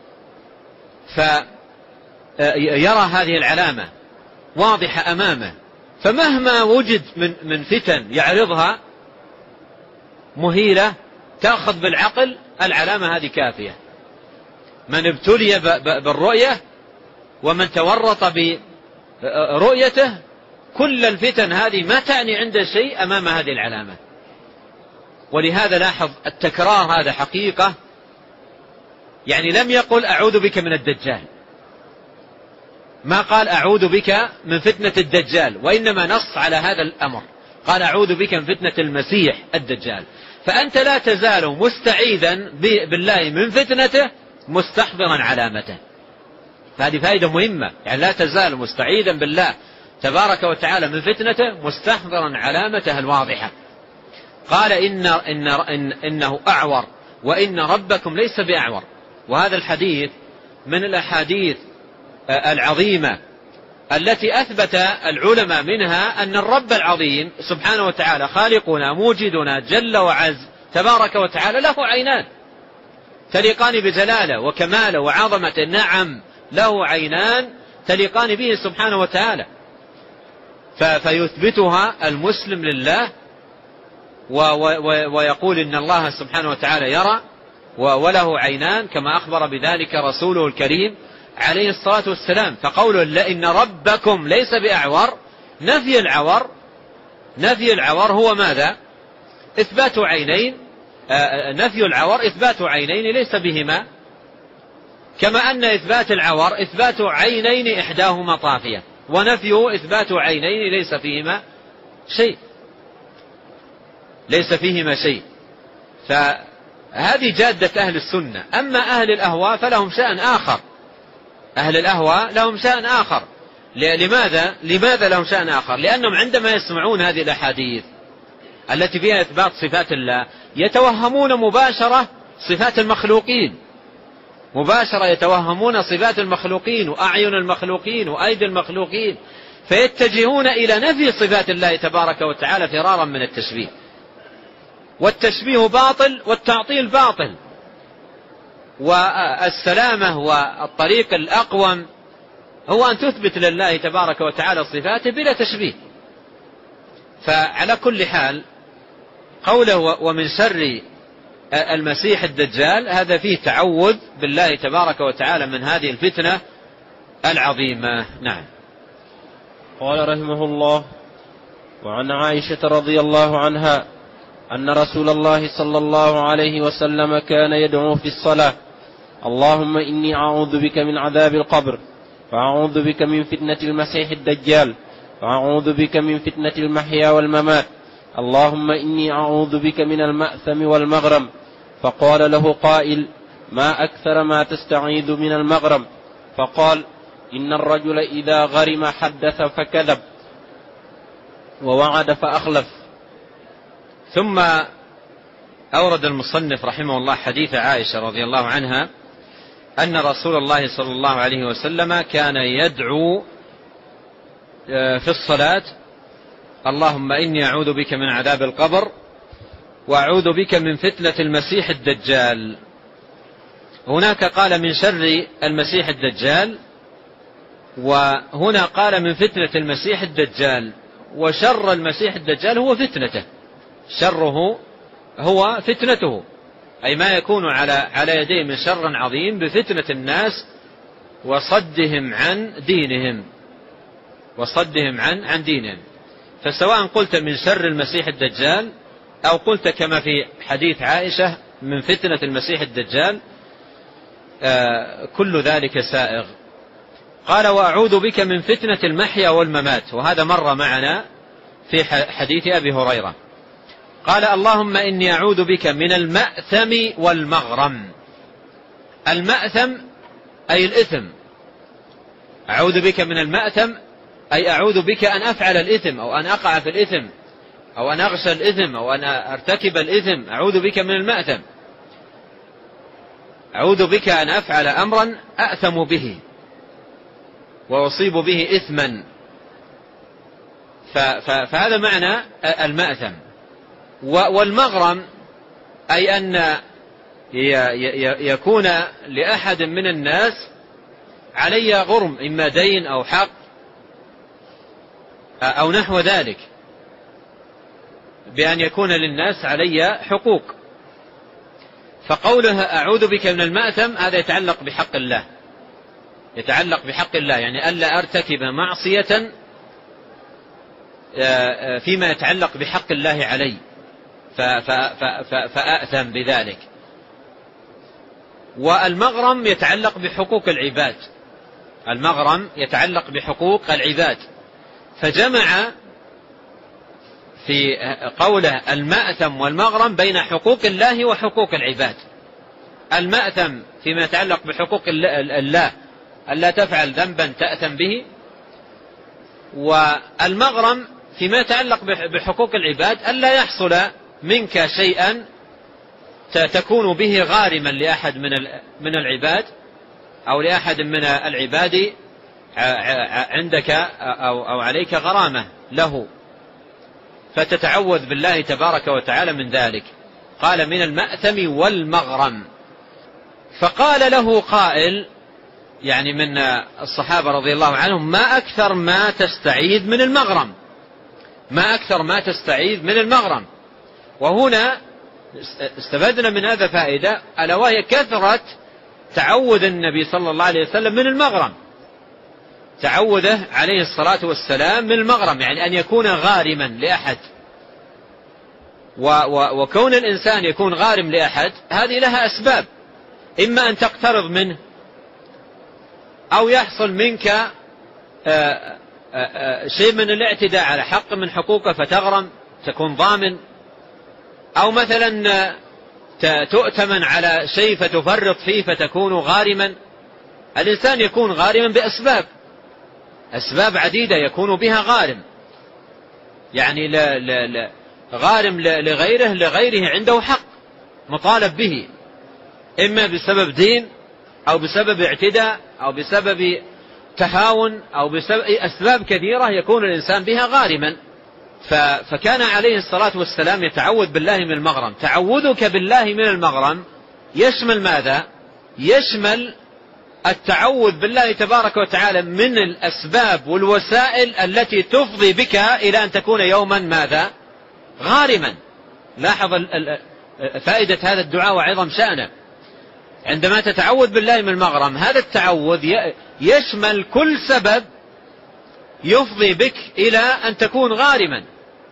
فيرى هذه العلامة واضحة أمامه، فمهما وجد من من فتن يعرضها مهيلة تأخذ بالعقل، العلامة هذه كافية. من ابتلي بالرؤية ومن تورط برؤيته، كل الفتن هذه ما تعني عنده شيء أمام هذه العلامة. ولهذا لاحظ التكرار هذا حقيقة، يعني لم يقل أعوذ بك من الدجال، ما قال أعوذ بك من فتنة الدجال، وإنما نص على هذا الأمر، قال أعوذ بك من فتنة المسيح الدجال. فأنت لا تزال مستعيذا بالله من فتنته مستحضرا علامته. فهذه فائدة مهمة، يعني لا تزال مستعيذا بالله تبارك وتعالى من فتنته مستحضرا علامته الواضحة. قال إن إن إن إنه أعور وإن ربكم ليس بأعور. وهذا الحديث من الأحاديث العظيمة التي أثبت العلماء منها أن الرب العظيم سبحانه وتعالى خالقنا موجدنا جل وعز تبارك وتعالى له عينان تليقان بجلاله وكماله وعظمته. نعم له عينان تليقان به سبحانه وتعالى، فيثبتها المسلم لله ويقول إن الله سبحانه وتعالى يرى وله عينان، كما أخبر بذلك رسوله الكريم عليه الصلاة والسلام. فقوله إن ربكم ليس بأعور، نفي العور، نفي العور هو ماذا؟ إثبات عينين، نفي العور إثبات عينين ليس بهما، كما أن إثبات العور إثبات عينين إحداهما طافية، ونفيه إثبات عينين ليس فيهما شيء، ليس فيهما شيء. فهذه جادة أهل السنة. أما أهل الأهواء فلهم شأن آخر، أهل الأهواء لهم شأن آخر. لماذا؟ لماذا لهم شأن آخر؟ لأنهم عندما يسمعون هذه الأحاديث التي فيها إثبات صفات الله يتوهمون مباشرة صفات المخلوقين، مباشرة يتوهمون صفات المخلوقين وأعين المخلوقين وأيدي المخلوقين، فيتجهون إلى نفي صفات الله تبارك وتعالى فرارا من التشبيه. والتشبيه باطل والتعطيل باطل، والسلامة والطريق الأقوم هو أن تثبت لله تبارك وتعالى صفاته بلا تشبيه. فعلى كل حال قوله ومن شر المسيح الدجال هذا فيه تعوذ بالله تبارك وتعالى من هذه الفتنة العظيمة. نعم. قال رحمه الله: وعن عائشة رضي الله عنها أن رسول الله صلى الله عليه وسلم كان يدعو في الصلاة: اللهم إني أعوذ بك من عذاب القبر، وأعوذ بك من فتنة المسيح الدجال، وأعوذ بك من فتنة المحيا والممات، اللهم إني أعوذ بك من المأثم والمغرم. فقال له قائل: ما أكثر ما تستعيذ من المغرم؟ فقال: إن الرجل إذا غرم حدث فكذب، ووعد فأخلف. ثم أورد المصنف رحمه الله حديث عائشة رضي الله عنها أن رسول الله صلى الله عليه وسلم كان يدعو في الصلاة: اللهم إني أعوذ بك من عذاب القبر، وأعوذ بك من فتنة المسيح الدجال. هناك قال من شر المسيح الدجال، وهنا قال من فتنة المسيح الدجال. وشر المسيح الدجال هو فتنته، شره هو فتنته، أي ما يكون على على يديه من شر عظيم بفتنة الناس وصدهم عن دينهم وصدهم عن عن دينهم. فسواء قلت من شر المسيح الدجال أو قلت كما في حديث عائشة من فتنة المسيح الدجال، آه كل ذلك سائغ. قال: وأعوذ بك من فتنة المحيا والممات، وهذا مر معنا في حديث أبي هريرة. قال اللهم إني أعوذ بك من المأثم والمغرم. المأثم أي الإثم، أعوذ بك من المأثم أي أعوذ بك أن أفعل الإثم أو أن أقع في الإثم أو أن أغشى الإثم أو أن أرتكب الإثم، أعوذ بك من المأثم، أعوذ بك أن أفعل أمرا أأثم به وأصيب به إثما. فهذا معنى المأثم. والمغرم أي أن يكون لأحد من الناس علي غرم، إما دين أو حق أو نحو ذلك، بأن يكون للناس علي حقوق. فقوله أعوذ بك من المأثم هذا يتعلق بحق الله، يتعلق بحق الله، يعني ألا أرتكب معصية فيما يتعلق بحق الله علي فأأثم بذلك. والمغرم يتعلق بحقوق العباد، المغرم يتعلق بحقوق العباد، فجمع في قوله المأثم والمغرم بين حقوق الله وحقوق العباد. المأثم فيما يتعلق بحقوق الله ألا تفعل ذنبا تأثم به، والمغرم فيما يتعلق بحقوق العباد ألا يحصل منك شيئا تكون به غارما لأحد من العباد أو لأحد من العباد عندك أو عليك غرامة له، فتتعوذ بالله تبارك وتعالى من ذلك. قال من المأثم والمغرم. فقال له قائل يعني من الصحابة رضي الله عنهم ما أكثر ما تستعيذ من المغرم، ما أكثر ما تستعيذ من المغرم. وهنا استفدنا من هذا فائدة، ألا وهي كثرة تعوذ النبي صلى الله عليه وسلم من المغرم، تعوذه عليه الصلاة والسلام من المغرم، يعني أن يكون غارما لأحد. وكون الإنسان يكون غارم لأحد هذه لها أسباب، إما أن تقترض منه أو يحصل منك شيء من الاعتداء على حق من حقوقه فتغرم تكون ضامن، أو مثلا تؤتمن على شيء فتفرط فيه فتكون غارما. الإنسان يكون غارما بأسباب، أسباب عديدة يكون بها غارم، يعني لا لا لا غارم لغيره لغيره عنده حق مطالب به، إما بسبب دين أو بسبب اعتداء أو بسبب تهاون أو بسبب أسباب كثيرة يكون الإنسان بها غارما. فكان عليه الصلاة والسلام يتعوذ بالله من المغرم. تعوذك بالله من المغرم يشمل ماذا؟ يشمل التعوذ بالله تبارك وتعالى من الأسباب والوسائل التي تفضي بك إلى أن تكون يوما ماذا؟ غارما. لاحظ فائدة هذا الدعاء وعظم شأنه. عندما تتعوذ بالله من المغرم هذا التعوذ يشمل كل سبب يفضي بك إلى أن تكون غارما.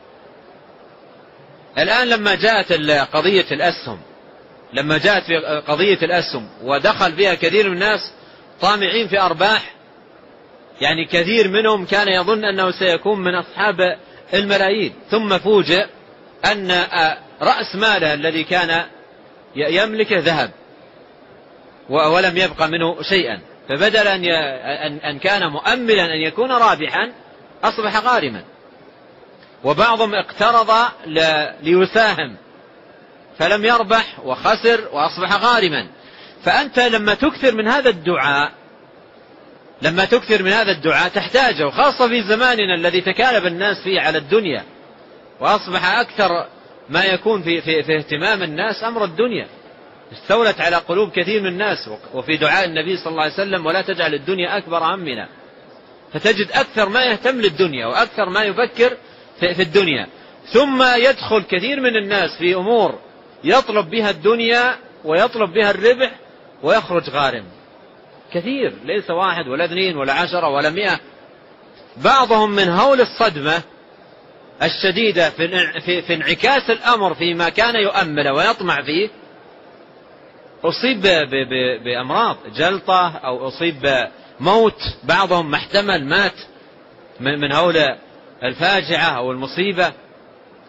الآن لما جاءت قضية الأسهم، لما جاءت في قضية الأسهم ودخل فيها كثير من الناس طامعين في أرباح، يعني كثير منهم كان يظن أنه سيكون من أصحاب الملايين، ثم فوجئ أن رأس ماله الذي كان يملكه ذهب ولم يبقى منه شيئا، فبدل أن كان مؤملا أن يكون رابحا أصبح غارما. وبعضهم اقترض ليساهم فلم يربح وخسر وأصبح غارما. فأنت لما تكثر من هذا الدعاء لما تكثر من هذا الدعاء تحتاجه، خاصة في زماننا الذي تكالب الناس فيه على الدنيا، وأصبح أكثر ما يكون في, في, في اهتمام الناس أمر الدنيا، استولت على قلوب كثير من الناس. وفي دعاء النبي صلى الله عليه وسلم ولا تجعل الدنيا أكبر همنا، فتجد أكثر ما يهتم للدنيا وأكثر ما يفكر في, في الدنيا. ثم يدخل كثير من الناس في أمور يطلب بها الدنيا ويطلب بها الربح ويخرج غارم كثير، ليس واحد ولا اثنين ولا عشرة ولا مئة. بعضهم من هول الصدمة الشديدة في, في, في انعكاس الأمر فيما كان يؤمل ويطمع فيه أصيب بأمراض جلطة أو أصيب موت، بعضهم محتمل مات من هول الفاجعة أو المصيبة.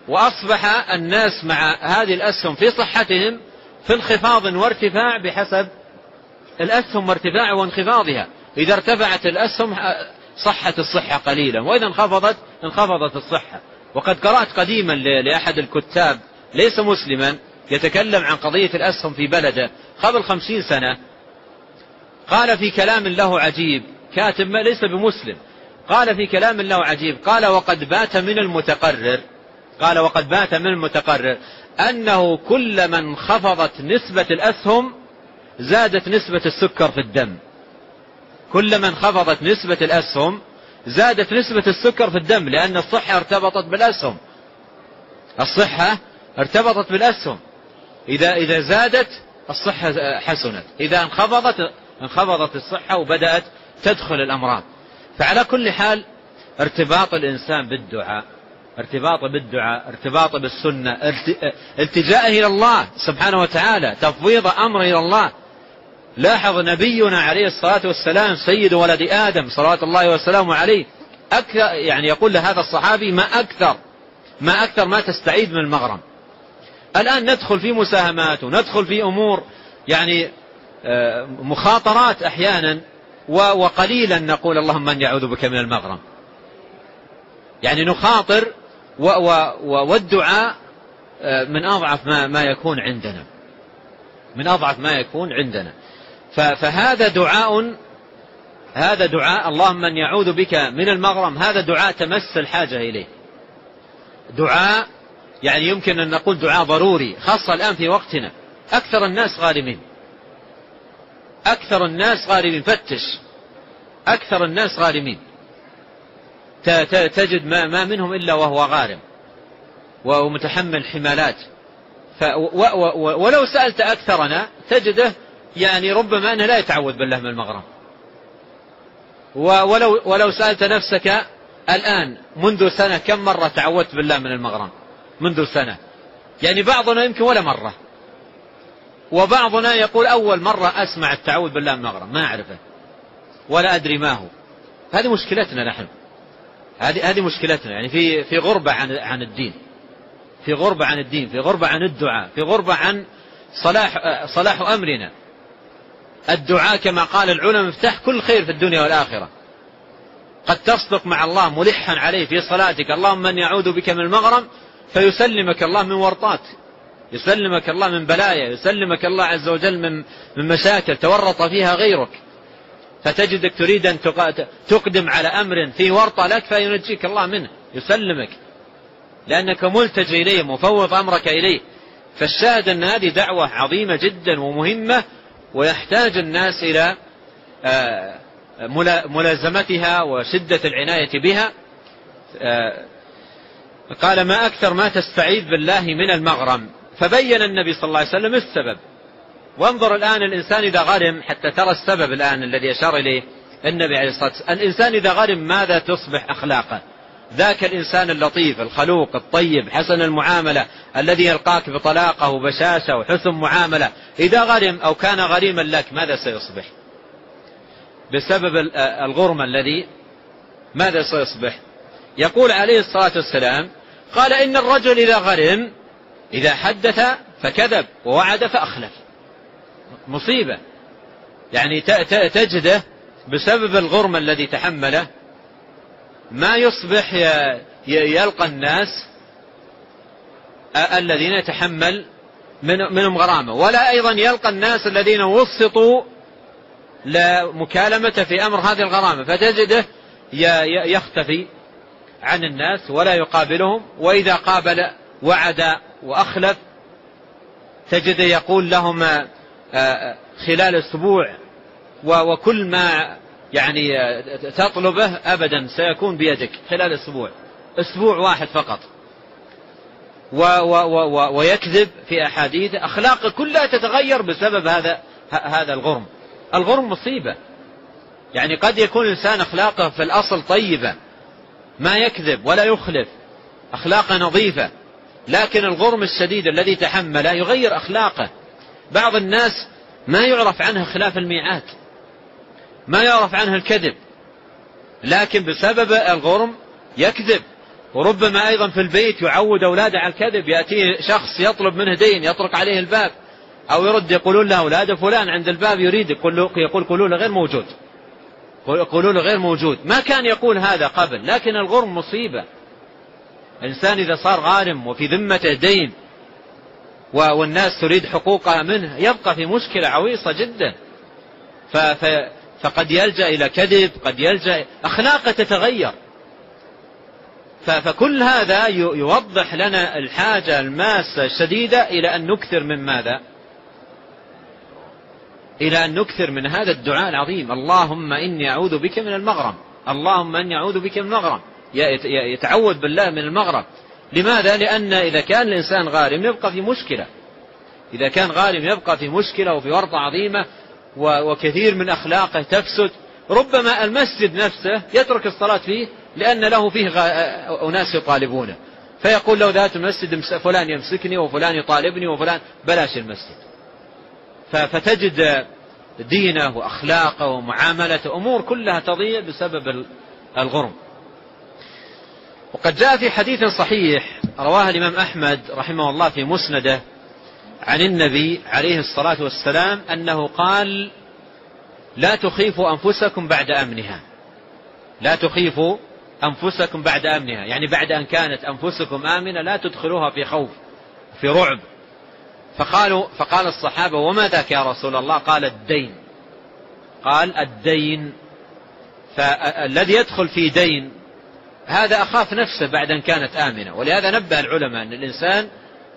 وأصبح الناس مع هذه الأسهم في صحتهم في انخفاض وارتفاع بحسب الأسهم وارتفاع وانخفاضها. إذا ارتفعت الأسهم صحت الصحة قليلا، وإذا انخفضت انخفضت الصحة. وقد قرأت قديما لأحد الكتاب ليس مسلما يتكلم عن قضية الأسهم في بلده قبل خمسين سنة، قال في كلام له عجيب، كاتب ليس بمسلم، قال في كلام له عجيب، قال وقد بات من المتقرر قال وقد بات من المتقرر أنه كلما انخفضت نسبة الأسهم زادت نسبة السكر في الدم. كلما انخفضت نسبة الأسهم زادت نسبة السكر في الدم، لأن الصحة ارتبطت بالأسهم. الصحة ارتبطت بالأسهم، إذا إذا زادت الصحة حسنت، إذا انخفضت انخفضت الصحة وبدأت تدخل الأمراض. فعلى كل حال ارتباط الإنسان بالدعاء، ارتباط بالدعاء، ارتباط بالسنة، التجاءه إلى الله سبحانه وتعالى، تفويض أمره إلى الله. لاحظ نبينا عليه الصلاة والسلام سيد ولد آدم صلوات الله وسلامه عليه، أكثر يعني يقول لهذا الصحابي ما أكثر ما أكثر ما تستعيذ من المغرم. الآن ندخل في مساهمات وندخل في أمور يعني مخاطرات أحيانا، وقليلا نقول اللهم من يعوذ بك من المغرم. يعني نخاطر والدعاء من أضعف ما, ما يكون عندنا من أضعف ما يكون عندنا فهذا دعاء هذا دعاء اللهم من يعوذ بك من المغرم، هذا دعاء تمس الحاجة إليه، دعاء يعني يمكن أن نقول دعاء ضروري، خاصة الآن في وقتنا أكثر الناس غارمين أكثر الناس غارمين فتش أكثر الناس غارمين، تجد ما, ما منهم إلا وهو غارم ومتحمل حمالات. ولو سألت أكثرنا تجده يعني ربما أنه لا يتعوذ بالله من المغرم. ولو, ولو سألت نفسك الآن منذ سنة كم مرة تعوذت بالله من المغرم منذ سنة؟ يعني بعضنا يمكن ولا مرة، وبعضنا يقول أول مرة أسمع التعوذ بالله من المغرم ما أعرفه ولا أدري ما هو. هذه مشكلتنا نحن، هذه هذه مشكلتنا، يعني في في غربة عن عن الدين، في غربة عن الدين، في غربة عن الدعاء، في غربة عن صلاح صلاح أمرنا. الدعاء كما قال العلماء مفتاح كل خير في الدنيا والآخرة. قد تصدق مع الله ملحا عليه في صلاتك اللهم من يعوذ بك من المغرم، فيسلمك الله من ورطات، يسلمك الله من بلايا، يسلمك الله عز وجل من من مشاكل تورط فيها غيرك، فتجدك تريد أن تقدم على أمر فيه ورطة لك فينجيك الله منه، يسلمك لأنك ملتجئ إليه مفوض أمرك إليه. فالشاهد أن هذه دعوة عظيمة جدا ومهمة، ويحتاج الناس إلى ملازمتها وشدة العناية بها. قال ما أكثر ما تستعيذ بالله من المغرم، فبين النبي صلى الله عليه وسلم السبب. وانظر الآن الإنسان إذا غرم، حتى ترى السبب الآن الذي أشار إليه النبي عليه الصلاة والسلام. الإنسان إذا غرم ماذا تصبح أخلاقه؟ ذاك الإنسان اللطيف الخلوق الطيب حسن المعاملة الذي يلقاك بطلاقة وبشاشة وحسن معاملة، إذا غرم أو كان غريما لك ماذا سيصبح؟ بسبب الغرم الذي ماذا سيصبح؟ يقول عليه الصلاة والسلام قال إن الرجل إذا غرم إذا حدث فكذب ووعد فأخلف. مصيبة، يعني تجده بسبب الغرم الذي تحمله ما يصبح يلقى الناس الذين يتحمل منهم غرامة، ولا أيضا يلقى الناس الذين وسطوا لمكالمة في أمر هذه الغرامة، فتجده يختفي عن الناس ولا يقابلهم، وإذا قابل وعد وأخلف. تجده يقول لهم خلال أسبوع، وكل ما يعني تطلبه أبدا سيكون بيدك خلال أسبوع، أسبوع واحد فقط. و و و ويكذب في أحاديث، أخلاقه كلها تتغير بسبب هذا هذا الغرم. الغرم مصيبة، يعني قد يكون الإنسان أخلاقه في الأصل طيبة ما يكذب ولا يخلف، أخلاقه نظيفة، لكن الغرم الشديد الذي تحمله يغير أخلاقه. بعض الناس ما يعرف عنه خلاف الميعاد، ما يعرف عنه الكذب، لكن بسبب الغرم يكذب وربما أيضا في البيت يعود أولاده على الكذب، يأتيه شخص يطلب منه دين يطرق عليه الباب أو يرد يقولون له أولاد فلان عند الباب يريد، يقول قولوا له غير موجود، قولوا له غير موجود. ما كان يقول هذا قبل، لكن الغرم مصيبة. الإنسان إذا صار غارم وفي ذمته دين والناس تريد حقوقها منه يبقى في مشكلة عويصة جدا، فقد يلجأ إلى كذب، قد يلجأ أخلاقه تتغير. فكل هذا يوضح لنا الحاجة الماسة الشديدة إلى أن نكثر من ماذا؟ إلى أن نكثر من هذا الدعاء العظيم: اللهم إني أعوذ بك من المغرم، اللهم إني أعوذ بك من المغرم. يتعوذ بالله من المغرم. لماذا؟ لأن إذا كان الإنسان غارم يبقى في مشكلة، إذا كان غارم يبقى في مشكلة وفي ورطة عظيمة، وكثير من أخلاقه تفسد. ربما المسجد نفسه يترك الصلاة فيه لأن له فيه أناس يطالبونه، فيقول لو ذات المسجد فلان يمسكني وفلان يطالبني وفلان، بلاش المسجد. فتجد دينه وأخلاقه ومعاملته أمور كلها تضيع بسبب الغرم. وقد جاء في حديث صحيح رواه الإمام أحمد رحمه الله في مسنده عن النبي عليه الصلاة والسلام أنه قال: لا تخيفوا أنفسكم بعد أمنها، لا تخيفوا أنفسكم بعد أمنها، يعني بعد أن كانت أنفسكم آمنة لا تدخلوها في خوف في رعب. فقالوا فقال الصحابة: وما ذاك يا رسول الله؟ قال: الدين. قال: الدين. فالذي يدخل في دين هذا أخاف نفسه بعد أن كانت آمنة. ولهذا نبه العلماء أن الإنسان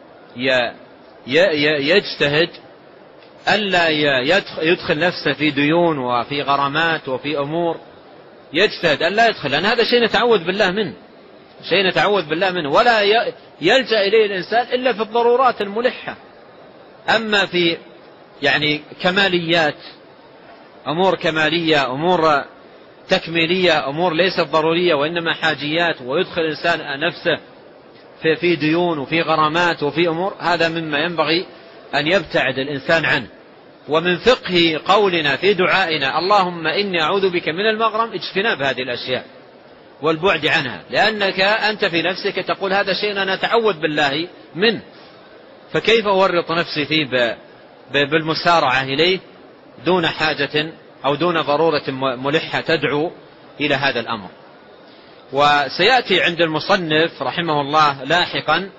يجتهد ألا يدخل نفسه في ديون وفي غرامات وفي أمور، يجتهد ألا يدخل، لأن هذا شيء نتعوذ بالله منه، شيء نتعوذ بالله منه، ولا يلجأ إليه الإنسان إلا في الضرورات الملحة. أما في يعني كماليات، أمور كمالية، أمور تكميلية، أمور ليست ضرورية وإنما حاجيات، ويدخل الإنسان نفسه في في ديون وفي غرامات وفي أمور، هذا مما ينبغي أن يبتعد الإنسان عنه. ومن فقه قولنا في دعائنا: اللهم إني أعوذ بك من المغرم، اجتناب هذه الأشياء والبعد عنها، لأنك أنت في نفسك تقول هذا شيء أنا أتعوذ بالله منه، فكيف أورط نفسي فيه بالمسارعة إليه دون حاجة أو دون ضرورة ملحة تدعو إلى هذا الأمر. وسيأتي عند المصنف رحمه الله لاحقا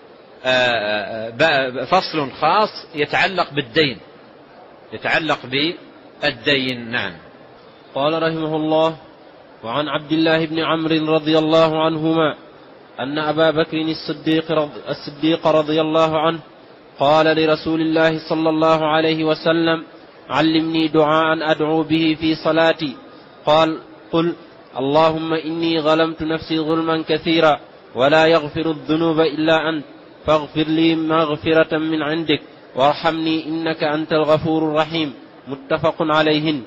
فصل خاص يتعلق بالدين، يتعلق بالدين. نعم. قال رحمه الله: وعن عبد الله بن عمرو رضي الله عنهما أن أبا بكر الصديق رضي, الصديق رضي الله عنه قال لرسول الله صلى الله عليه وسلم: علمني دعاء أدعو به في صلاتي. قال: قل اللهم إني ظلمت نفسي ظلما كثيرا ولا يغفر الذنوب إلا أنت، فاغفر لي مغفرة من عندك وارحمني إنك أنت الغفور الرحيم. متفق عليهن.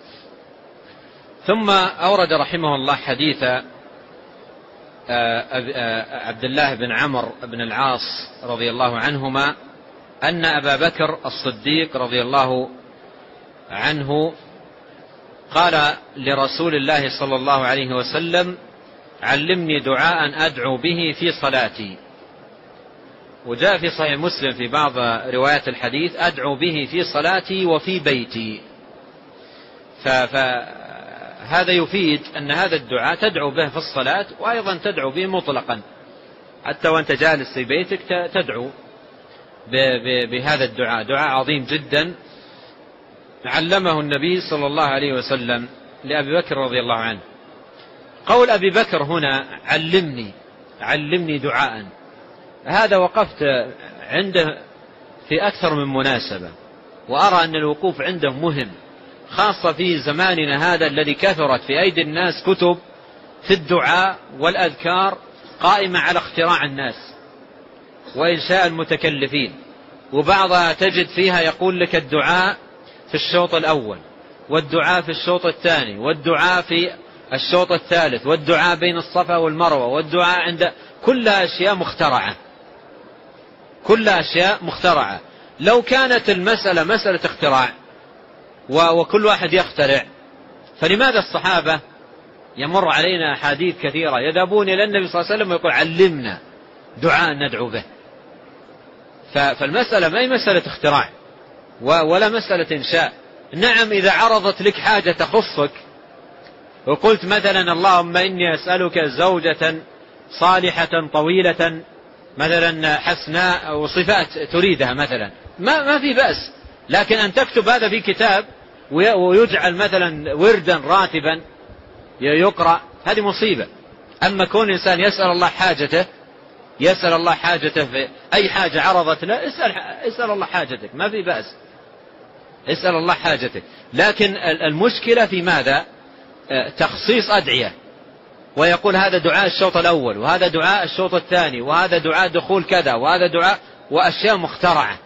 ثم أورد رحمه الله حديث عبد الله بن عمرو بن العاص رضي الله عنهما أن أبا بكر الصديق رضي الله عنه قال لرسول الله صلى الله عليه وسلم: علمني دعاء أدعو به في صلاتي. وجاء في صحيح مسلم في بعض روايات الحديث: أدعو به في صلاتي وفي بيتي. فهذا يفيد أن هذا الدعاء تدعو به في الصلاة، وأيضا تدعو به مطلقا، حتى وأنت جالس في بيتك تدعو بهذا الدعاء. دعاء عظيم جدا علمه النبي صلى الله عليه وسلم لأبي بكر رضي الله عنه. قول أبي بكر هنا: علمني علمني دعاء، هذا وقفت عنده في أكثر من مناسبة، وأرى أن الوقوف عنده مهم، خاصة في زماننا هذا الذي كثرت في أيدي الناس كتب في الدعاء والأذكار قائمة على اختراع الناس وإنشاء المتكلفين، وبعضها تجد فيها يقول لك الدعاء في الشوط الأول، والدعاء في الشوط الثاني، والدعاء في الشوط الثالث، والدعاء بين الصفا والمروة، والدعاء عند، كلها أشياء مخترعة، كلها أشياء مخترعة. لو كانت المسألة مسألة اختراع وكل واحد يخترع، فلماذا الصحابة يمر علينا أحاديث كثيرة يذهبون إلى النبي صلى الله عليه وسلم ويقول علمنا دعاء ندعو به. فالمسألة ما هي مسألة اختراع ولا مسألة إنشاء. نعم إذا عرضت لك حاجة تخصك وقلت مثلا اللهم إني أسألك زوجة صالحة طويلة مثلا حسناء وصفات تريدها مثلا، ما ما في بأس، لكن أن تكتب هذا في كتاب ويجعل مثلا وردا راتبا يقرأ، هذه مصيبة. أما كون إنسان يسأل الله حاجته يسأل الله حاجته في أي حاجة عرضت له، اسأل, اسأل الله حاجتك، ما في بأس، اسأل الله حاجتك. لكن المشكلة في ماذا؟ تخصيص أدعية، ويقول هذا دعاء الشوط الأول وهذا دعاء الشوط الثاني وهذا دعاء دخول كذا وهذا دعاء، وأشياء مخترعة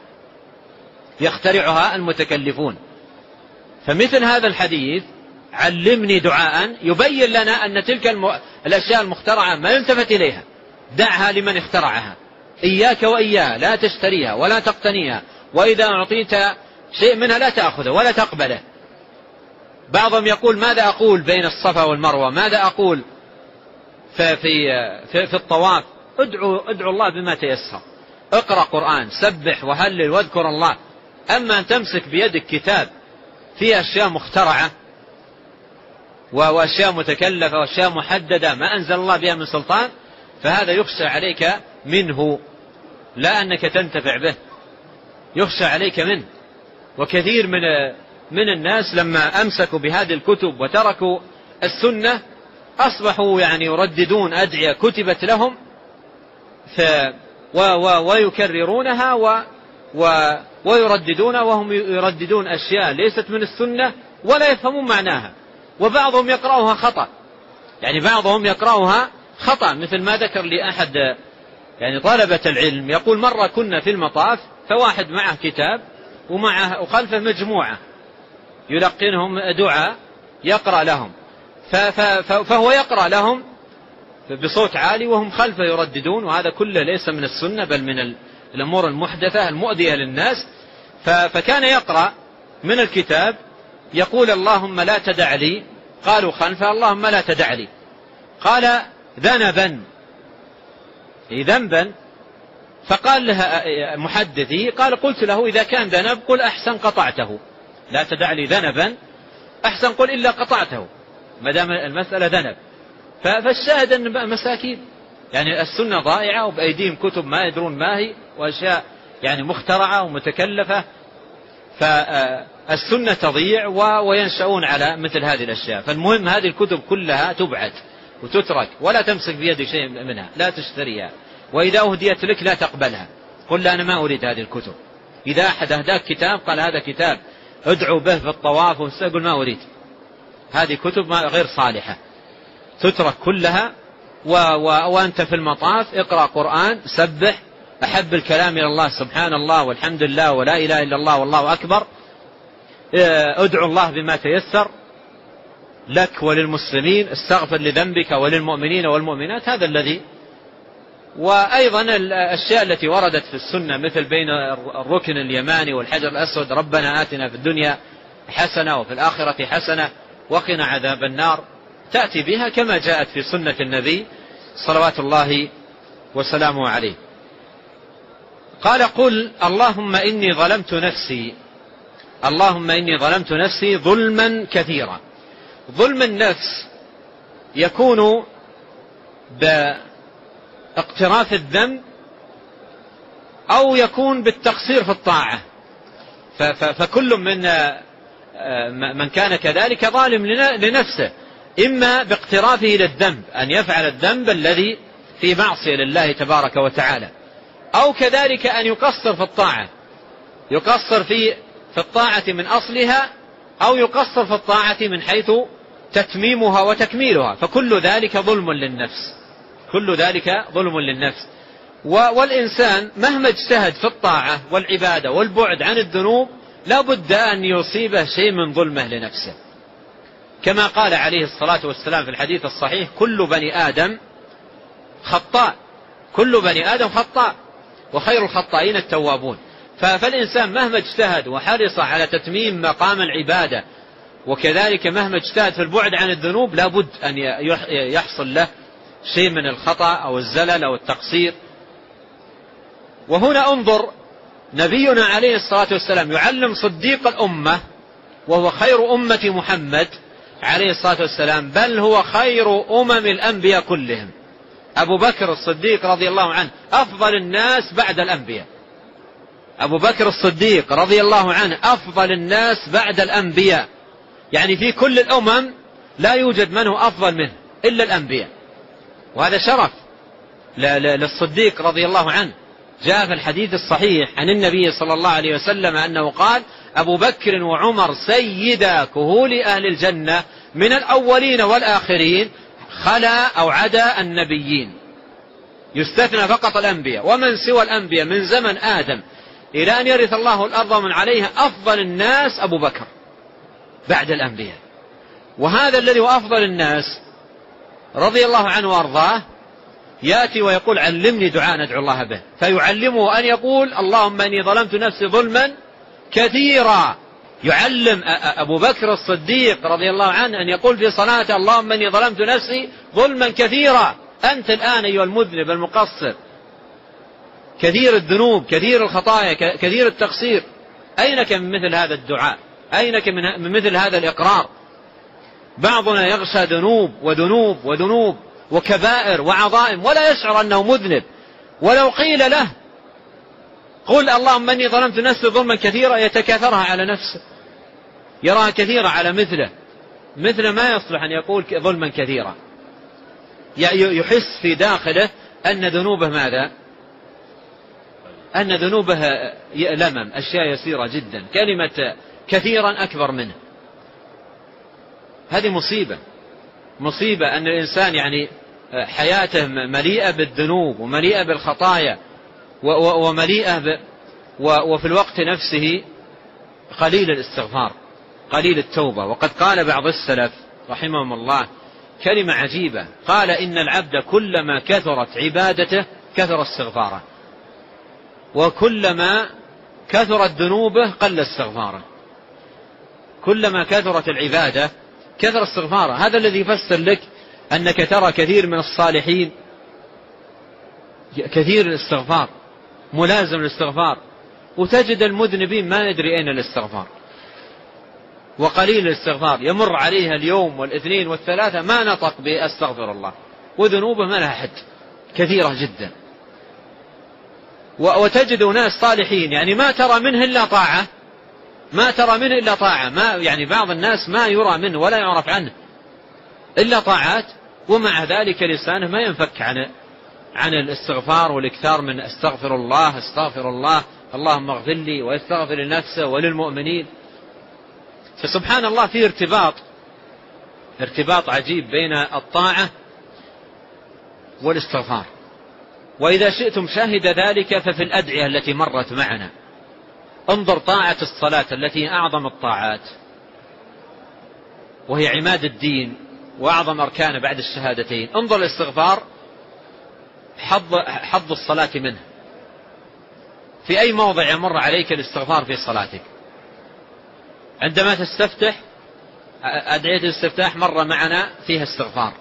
يخترعها المتكلفون. فمثل هذا الحديث علمني دعاء يبين لنا أن تلك الم... الأشياء المخترعة ما يلتفت إليها، دعها لمن اخترعها، إياك وإياها، لا تشتريها ولا تقتنيها، وإذا أعطيت شيء منها لا تأخذه ولا تقبله. بعضهم يقول ماذا أقول بين الصفا والمروة، ماذا أقول في, في, في, في الطواف؟ ادعو, ادعو الله بما تيسر، اقرأ قرآن، سبح وهلل واذكر الله. أما أن تمسك بيدك كتاب فيه أشياء مخترعة وأشياء متكلفة وأشياء محددة ما أنزل الله بها من سلطان، فهذا يخشى عليك منه، لا أنك تنتفع به، يخشى عليك منه. وكثير من من الناس لما أمسكوا بهذه الكتب وتركوا السنة أصبحوا يعني يرددون أدعية كتبت لهم ف و و ويكررونها و و ويرددون وهم يرددون أشياء ليست من السنة ولا يفهمون معناها. وبعضهم يقرأها خطأ، يعني بعضهم يقرأها خطأ، مثل ما ذكر لي أحد يعني طلبة العلم، يقول مرة كنا في المطاف فواحد معه كتاب ومعه وخلفه مجموعة يلقنهم دعاء يقرأ لهم، فهو يقرأ لهم بصوت عالي وهم خلفه يرددون، وهذا كله ليس من السنة بل من الأمور المحدثة المؤذية للناس. فكان يقرأ من الكتاب يقول اللهم لا تدع لي، قالوا خلفه اللهم لا تدع لي، قال ذنبا ذنبا، فقال لها محدثي قال قلت له إذا كان ذنب قل أحسن قطعته، لا تدع لي ذنبا أحسن قل إلا قطعته ما دام المسألة ذنب. فالشاهد أن مساكين يعني السنة ضائعة وبأيديهم كتب ما يدرون ما هي وأشياء يعني مخترعة ومتكلفة، فالسنة تضيع وينشأون على مثل هذه الأشياء. فالمهم هذه الكتب كلها تبعد وتترك ولا تمسك بيدك شيء منها، لا تشتريها، وإذا أهديت لك لا تقبلها، قل أنا ما أريد هذه الكتب. إذا أحد أهداك كتاب قال هذا كتاب ادعو به في الطواف وستقول ما أريد، هذه كتب غير صالحة، تترك كلها. و... و... وأنت في المطاف اقرأ قرآن، سبح، أحب الكلام إلى الله سبحان الله والحمد لله ولا إله إلا الله والله أكبر، ادعو الله بما تيسر لك وللمسلمين، استغفر لذنبك وللمؤمنين والمؤمنات، هذا الذي. وأيضا الأشياء التي وردت في السنة مثل بين الركن اليماني والحجر الأسود ربنا آتنا في الدنيا حسنة وفي الآخرة حسنة وقنا عذاب النار، تأتي بها كما جاءت في سنة النبي صلوات الله وسلامه عليه. قال قل اللهم إني ظلمت نفسي، اللهم إني ظلمت نفسي ظلما كثيرا. ظلم النفس يكون باقتراف الذنب أو يكون بالتقصير في الطاعة، فكل من من كان كذلك ظالم لنفسه، إما باقترافه للذنب أن يفعل الذنب الذي في معصية لله تبارك وتعالى، أو كذلك أن يقصر في الطاعة، يقصر في في الطاعة من أصلها أو يقصر في الطاعة من حيث تتميمها وتكميلها، فكل ذلك ظلم للنفس، كل ذلك ظلم للنفس. والإنسان مهما اجتهد في الطاعة والعبادة والبعد عن الذنوب لا بد أن يصيبه شيء من ظلمه لنفسه، كما قال عليه الصلاة والسلام في الحديث الصحيح كل بني آدم خطاء، كل بني آدم خطاء وخير الخطائين التوابون. فالإنسان مهما اجتهد وحرص على تتميم مقام العبادة وكذلك مهما اجتهد في البعد عن الذنوب لابد أن يحصل له شيء من الخطأ أو الزلل أو التقصير. وهنا انظر، نبينا عليه الصلاة والسلام يعلم صديق الأمة وهو خير أمة محمد عليه الصلاة والسلام، بل هو خير أمم الأنبياء كلهم. أبو بكر الصديق رضي الله عنه أفضل الناس بعد الأنبياء. أبو بكر الصديق رضي الله عنه أفضل الناس بعد الأنبياء، يعني في كل الأمم لا يوجد من هو أفضل منه إلا الأنبياء، وهذا شرف للصديق رضي الله عنه. جاء في الحديث الصحيح عن النبي صلى الله عليه وسلم أنه قال: أبو بكر وعمر سيدا كهول أهل الجنة من الأولين والآخرين خلا أو عدا النبيين، يستثنى فقط الأنبياء، ومن سوى الأنبياء من زمن آدم إلى أن يرث الله الأرض ومن عليها أفضل الناس أبو بكر بعد الأنبياء. وهذا الذي هو أفضل الناس رضي الله عنه وأرضاه يأتي ويقول: علمني دعاء ندعو الله به، فيعلمه أن يقول: اللهم إني ظلمت نفسي ظلما كثيرا. يعلم أبو بكر الصديق رضي الله عنه أن يقول في صلاته: اللهم إني ظلمت نفسي ظلما كثيرا. أنت الآن أيها المذنب المقصر كثير الذنوب كثير الخطايا كثير التقصير، أينك من مثل هذا الدعاء؟ أينك من مثل هذا الإقرار؟ بعضنا يغشى ذنوب وذنوب وذنوب وكبائر وعظائم ولا يشعر أنه مذنب، ولو قيل له قل اللهم إني ظلمت نفسي ظلما كثيرا يتكاثرها على نفسه، يراها كثيرة على مثله، مثل ما يصلح أن يقول ظلما كثيرا. يحس في داخله أن ذنوبه ماذا؟ أن ذنوبه لمم، أشياء يسيرة جدا، كلمة كثيرا أكبر منه. هذه مصيبة، مصيبة أن الإنسان يعني حياته مليئة بالذنوب ومليئة بالخطايا ومليئة ب... وفي الوقت نفسه قليل الاستغفار قليل التوبة. وقد قال بعض السلف رحمهم الله كلمة عجيبة، قال: إن العبد كلما كثرت عبادته كثر استغفاره، وكلما كثرت ذنوبه قل استغفاره. كلما كثرت العبادة كثر استغفاره. هذا الذي يفسر لك أنك ترى كثير من الصالحين كثير الاستغفار، ملازم الاستغفار، وتجد المذنبين ما يدري أين الاستغفار، وقليل الاستغفار، يمر عليها اليوم والاثنين والثلاثة ما نطق بأستغفر الله، وذنوبه ما لها حد كثيرة جدا. وتجد ناس صالحين يعني ما ترى منه إلا طاعة، ما ترى منه إلا طاعة، ما يعني بعض الناس ما يرى منه ولا يعرف عنه إلا طاعات، ومع ذلك لسانه ما ينفك عن عن الاستغفار والاكثار من استغفر الله استغفر الله اللهم اغفر لي، ويستغفر لنفسه وللمؤمنين. فسبحان الله في ارتباط ارتباط عجيب بين الطاعة والاستغفار. وإذا شئتم شاهد ذلك ففي الأدعية التي مرت معنا. انظر طاعة الصلاة التي أعظم الطاعات وهي عماد الدين وأعظم أركانه بعد الشهادتين، انظر الاستغفار حظ, حظ الصلاة منه. في أي موضع يمر عليك الاستغفار في صلاتك؟ عندما تستفتح أدعية الاستفتاح مر معنا فيها استغفار،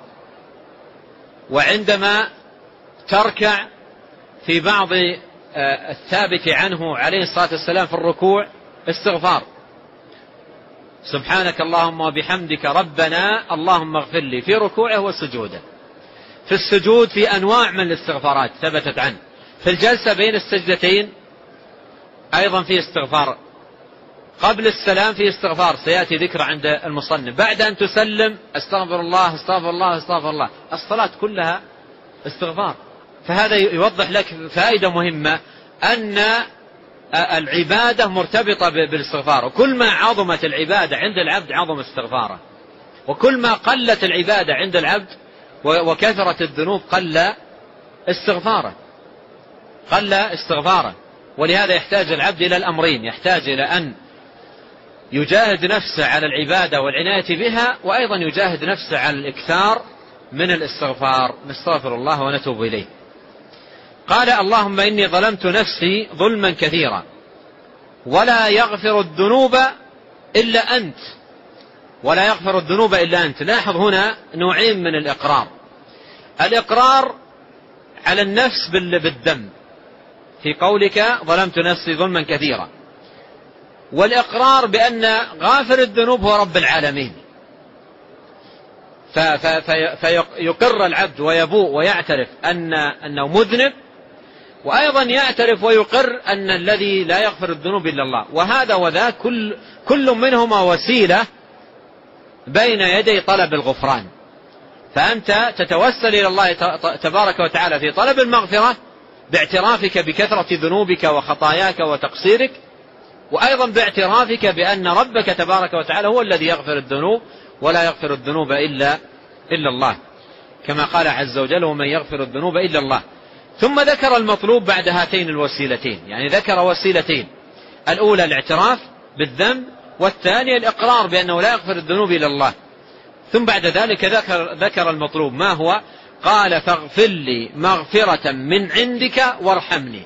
وعندما تركع في بعض الثابت عنه عليه الصلاة والسلام في الركوع استغفار، سبحانك اللهم وبحمدك ربنا اللهم اغفر لي، في ركوعه وسجوده. في السجود في أنواع من الاستغفارات ثبتت عنه. في الجلسة بين السجدتين أيضا في استغفار. قبل السلام في استغفار سيأتي ذكر عند المصنف. بعد أن تسلم استغفر الله استغفر الله استغفر الله. الصلاة كلها استغفار. فهذا يوضح لك فائدة مهمة، أن العبادة مرتبطة بالاستغفار، وكل ما عظمت العبادة عند العبد عظم استغفاره، وكل ما قلت العبادة عند العبد وكثرت الذنوب قل استغفاره قل استغفاره. ولهذا يحتاج العبد إلى الأمرين، يحتاج إلى أن يجاهد نفسه على العبادة والعناية بها، وأيضا يجاهد نفسه على الإكثار من الاستغفار. نستغفر الله ونتوب إليه. قال اللهم إني ظلمت نفسي ظلما كثيرا ولا يغفر الذنوب إلا أنت ولا يغفر الذنوب إلا أنت. لاحظ هنا نوعين من الإقرار: الإقرار على النفس بالذنب في قولك ظلمت نفسي ظلما كثيرا، والإقرار بأن غافر الذنوب هو رب العالمين، فيقر العبد ويبوء ويعترف أن أنه مذنب، وأيضا يعترف ويقر أن الذي لا يغفر الذنوب إلا الله. وهذا وذا كل, كل منهما وسيلة بين يدي طلب الغفران. فأنت تتوسل إلى الله تبارك وتعالى في طلب المغفرة باعترافك بكثرة ذنوبك وخطاياك وتقصيرك، وأيضا باعترافك بأن ربك تبارك وتعالى هو الذي يغفر الذنوب ولا يغفر الذنوب إلا, إلا الله، كما قال عز وجل: ومن يغفر الذنوب إلا الله. ثم ذكر المطلوب بعد هاتين الوسيلتين، يعني ذكر وسيلتين: الأولى الاعتراف بالذنب، والثانية الإقرار بأنه لا يغفر الذنوب إلا الله. ثم بعد ذلك ذكر, ذكر المطلوب ما هو؟ قال: فاغفر لي مغفرة من عندك وارحمني.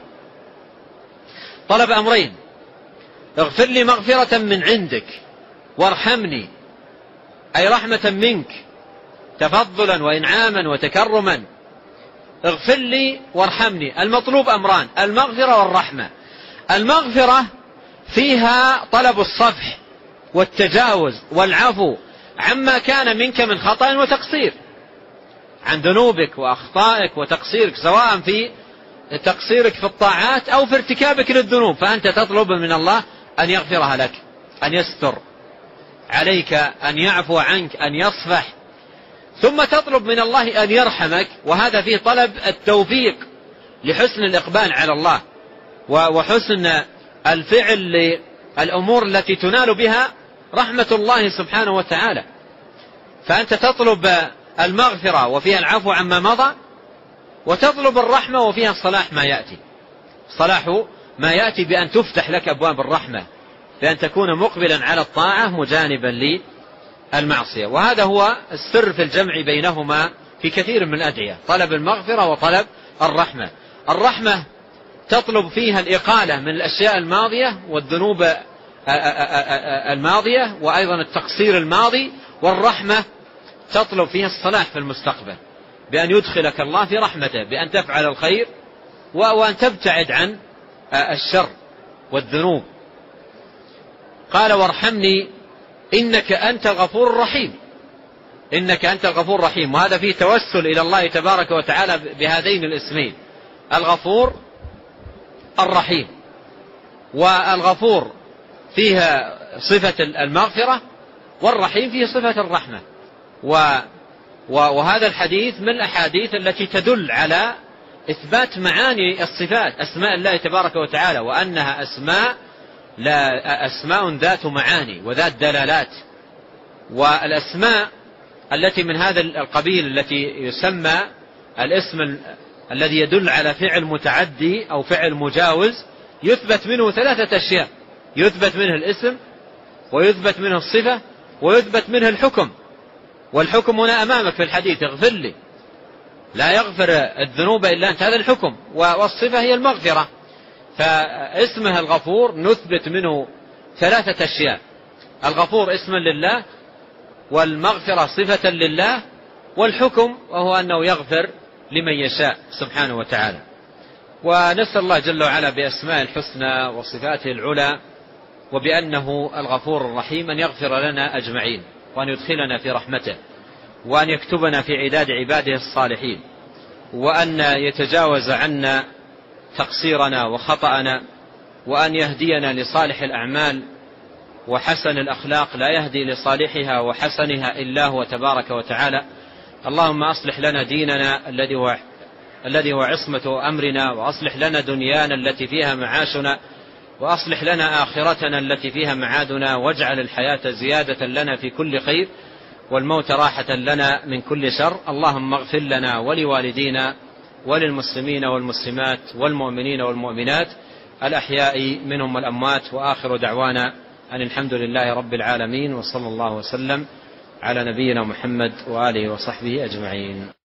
طلب أمرين: اغفر لي مغفرة من عندك وارحمني، أي رحمة منك تفضلا وإنعاما وتكرما. اغفر لي وارحمني. المطلوب أمران: المغفرة والرحمة. المغفرة فيها طلب الصفح والتجاوز والعفو عما كان منك من خطأ وتقصير، عن ذنوبك وأخطائك وتقصيرك، سواء في تقصيرك في الطاعات أو في ارتكابك للذنوب، فأنت تطلب من الله أن يغفرها لك، أن يستر عليك، أن يعفو عنك، أن يصفح. ثم تطلب من الله أن يرحمك، وهذا فيه طلب التوفيق لحسن الإقبال على الله وحسن الفعل للأمور التي تنال بها رحمة الله سبحانه وتعالى. فأنت تطلب المغفرة وفيها العفو عما مضى، وتطلب الرحمة وفيها صلاح ما يأتي. صلاح ما يأتي بأن تفتح لك أبواب الرحمة، بأن تكون مقبلا على الطاعة مجانبا للمعصية. وهذا هو السر في الجمع بينهما في كثير من الأدعية: طلب المغفرة وطلب الرحمة. الرحمة تطلب فيها الإقالة من الأشياء الماضية والذنوب الماضية وأيضا التقصير الماضي، والرحمة تطلب فيها الصلاح في المستقبل، بأن يدخلك الله في رحمته، بأن تفعل الخير وأن تبتعد عن الشر والذنوب. قال: وارحمني إنك أنت الغفور الرحيم. إنك أنت الغفور الرحيم، وهذا فيه توسل إلى الله تبارك وتعالى بهذين الاسمين: الغفور الرحيم. والغفور فيها صفة المغفرة، والرحيم فيه صفة الرحمة. وهذا الحديث من الأحاديث التي تدل على إثبات معاني الصفات، أسماء الله تبارك وتعالى، وأنها أسماء لا أسماء ذات معاني وذات دلالات. والأسماء التي من هذا القبيل التي يسمى الاسم الذي يدل على فعل متعدي أو فعل مجاوز يثبت منه ثلاثة أشياء: يثبت منه الاسم، ويثبت منه الصفة، ويثبت منه الحكم. والحكم هنا أمامك في الحديث: اغفر لي، لا يغفر الذنوب إلا أنت، هذا الحكم. والصفة هي المغفرة. فاسمه الغفور نثبت منه ثلاثة أشياء: الغفور اسما لله، والمغفرة صفة لله، والحكم وهو أنه يغفر لمن يشاء سبحانه وتعالى. ونسأل الله جل وعلا بأسماء الحسنى وصفاته العلى وبأنه الغفور الرحيم أن يغفر لنا أجمعين، وأن يدخلنا في رحمته، وأن يكتبنا في عداد عباده الصالحين، وأن يتجاوز عنا تقصيرنا وخطأنا، وأن يهدينا لصالح الأعمال وحسن الأخلاق، لا يهدي لصالحها وحسنها إلا هو تبارك وتعالى. اللهم أصلح لنا ديننا الذي هو الذي هو عصمة أمرنا، وأصلح لنا دنيانا التي فيها معاشنا، وأصلح لنا آخرتنا التي فيها معادنا، واجعل الحياة زيادة لنا في كل خير، والموت راحة لنا من كل شر. اللهم اغفر لنا ولوالدينا وللمسلمين والمسلمات والمؤمنين والمؤمنات الأحياء منهم والأموات. وآخر دعوانا أن الحمد لله رب العالمين، وصلى الله وسلم على نبينا محمد وآله وصحبه أجمعين.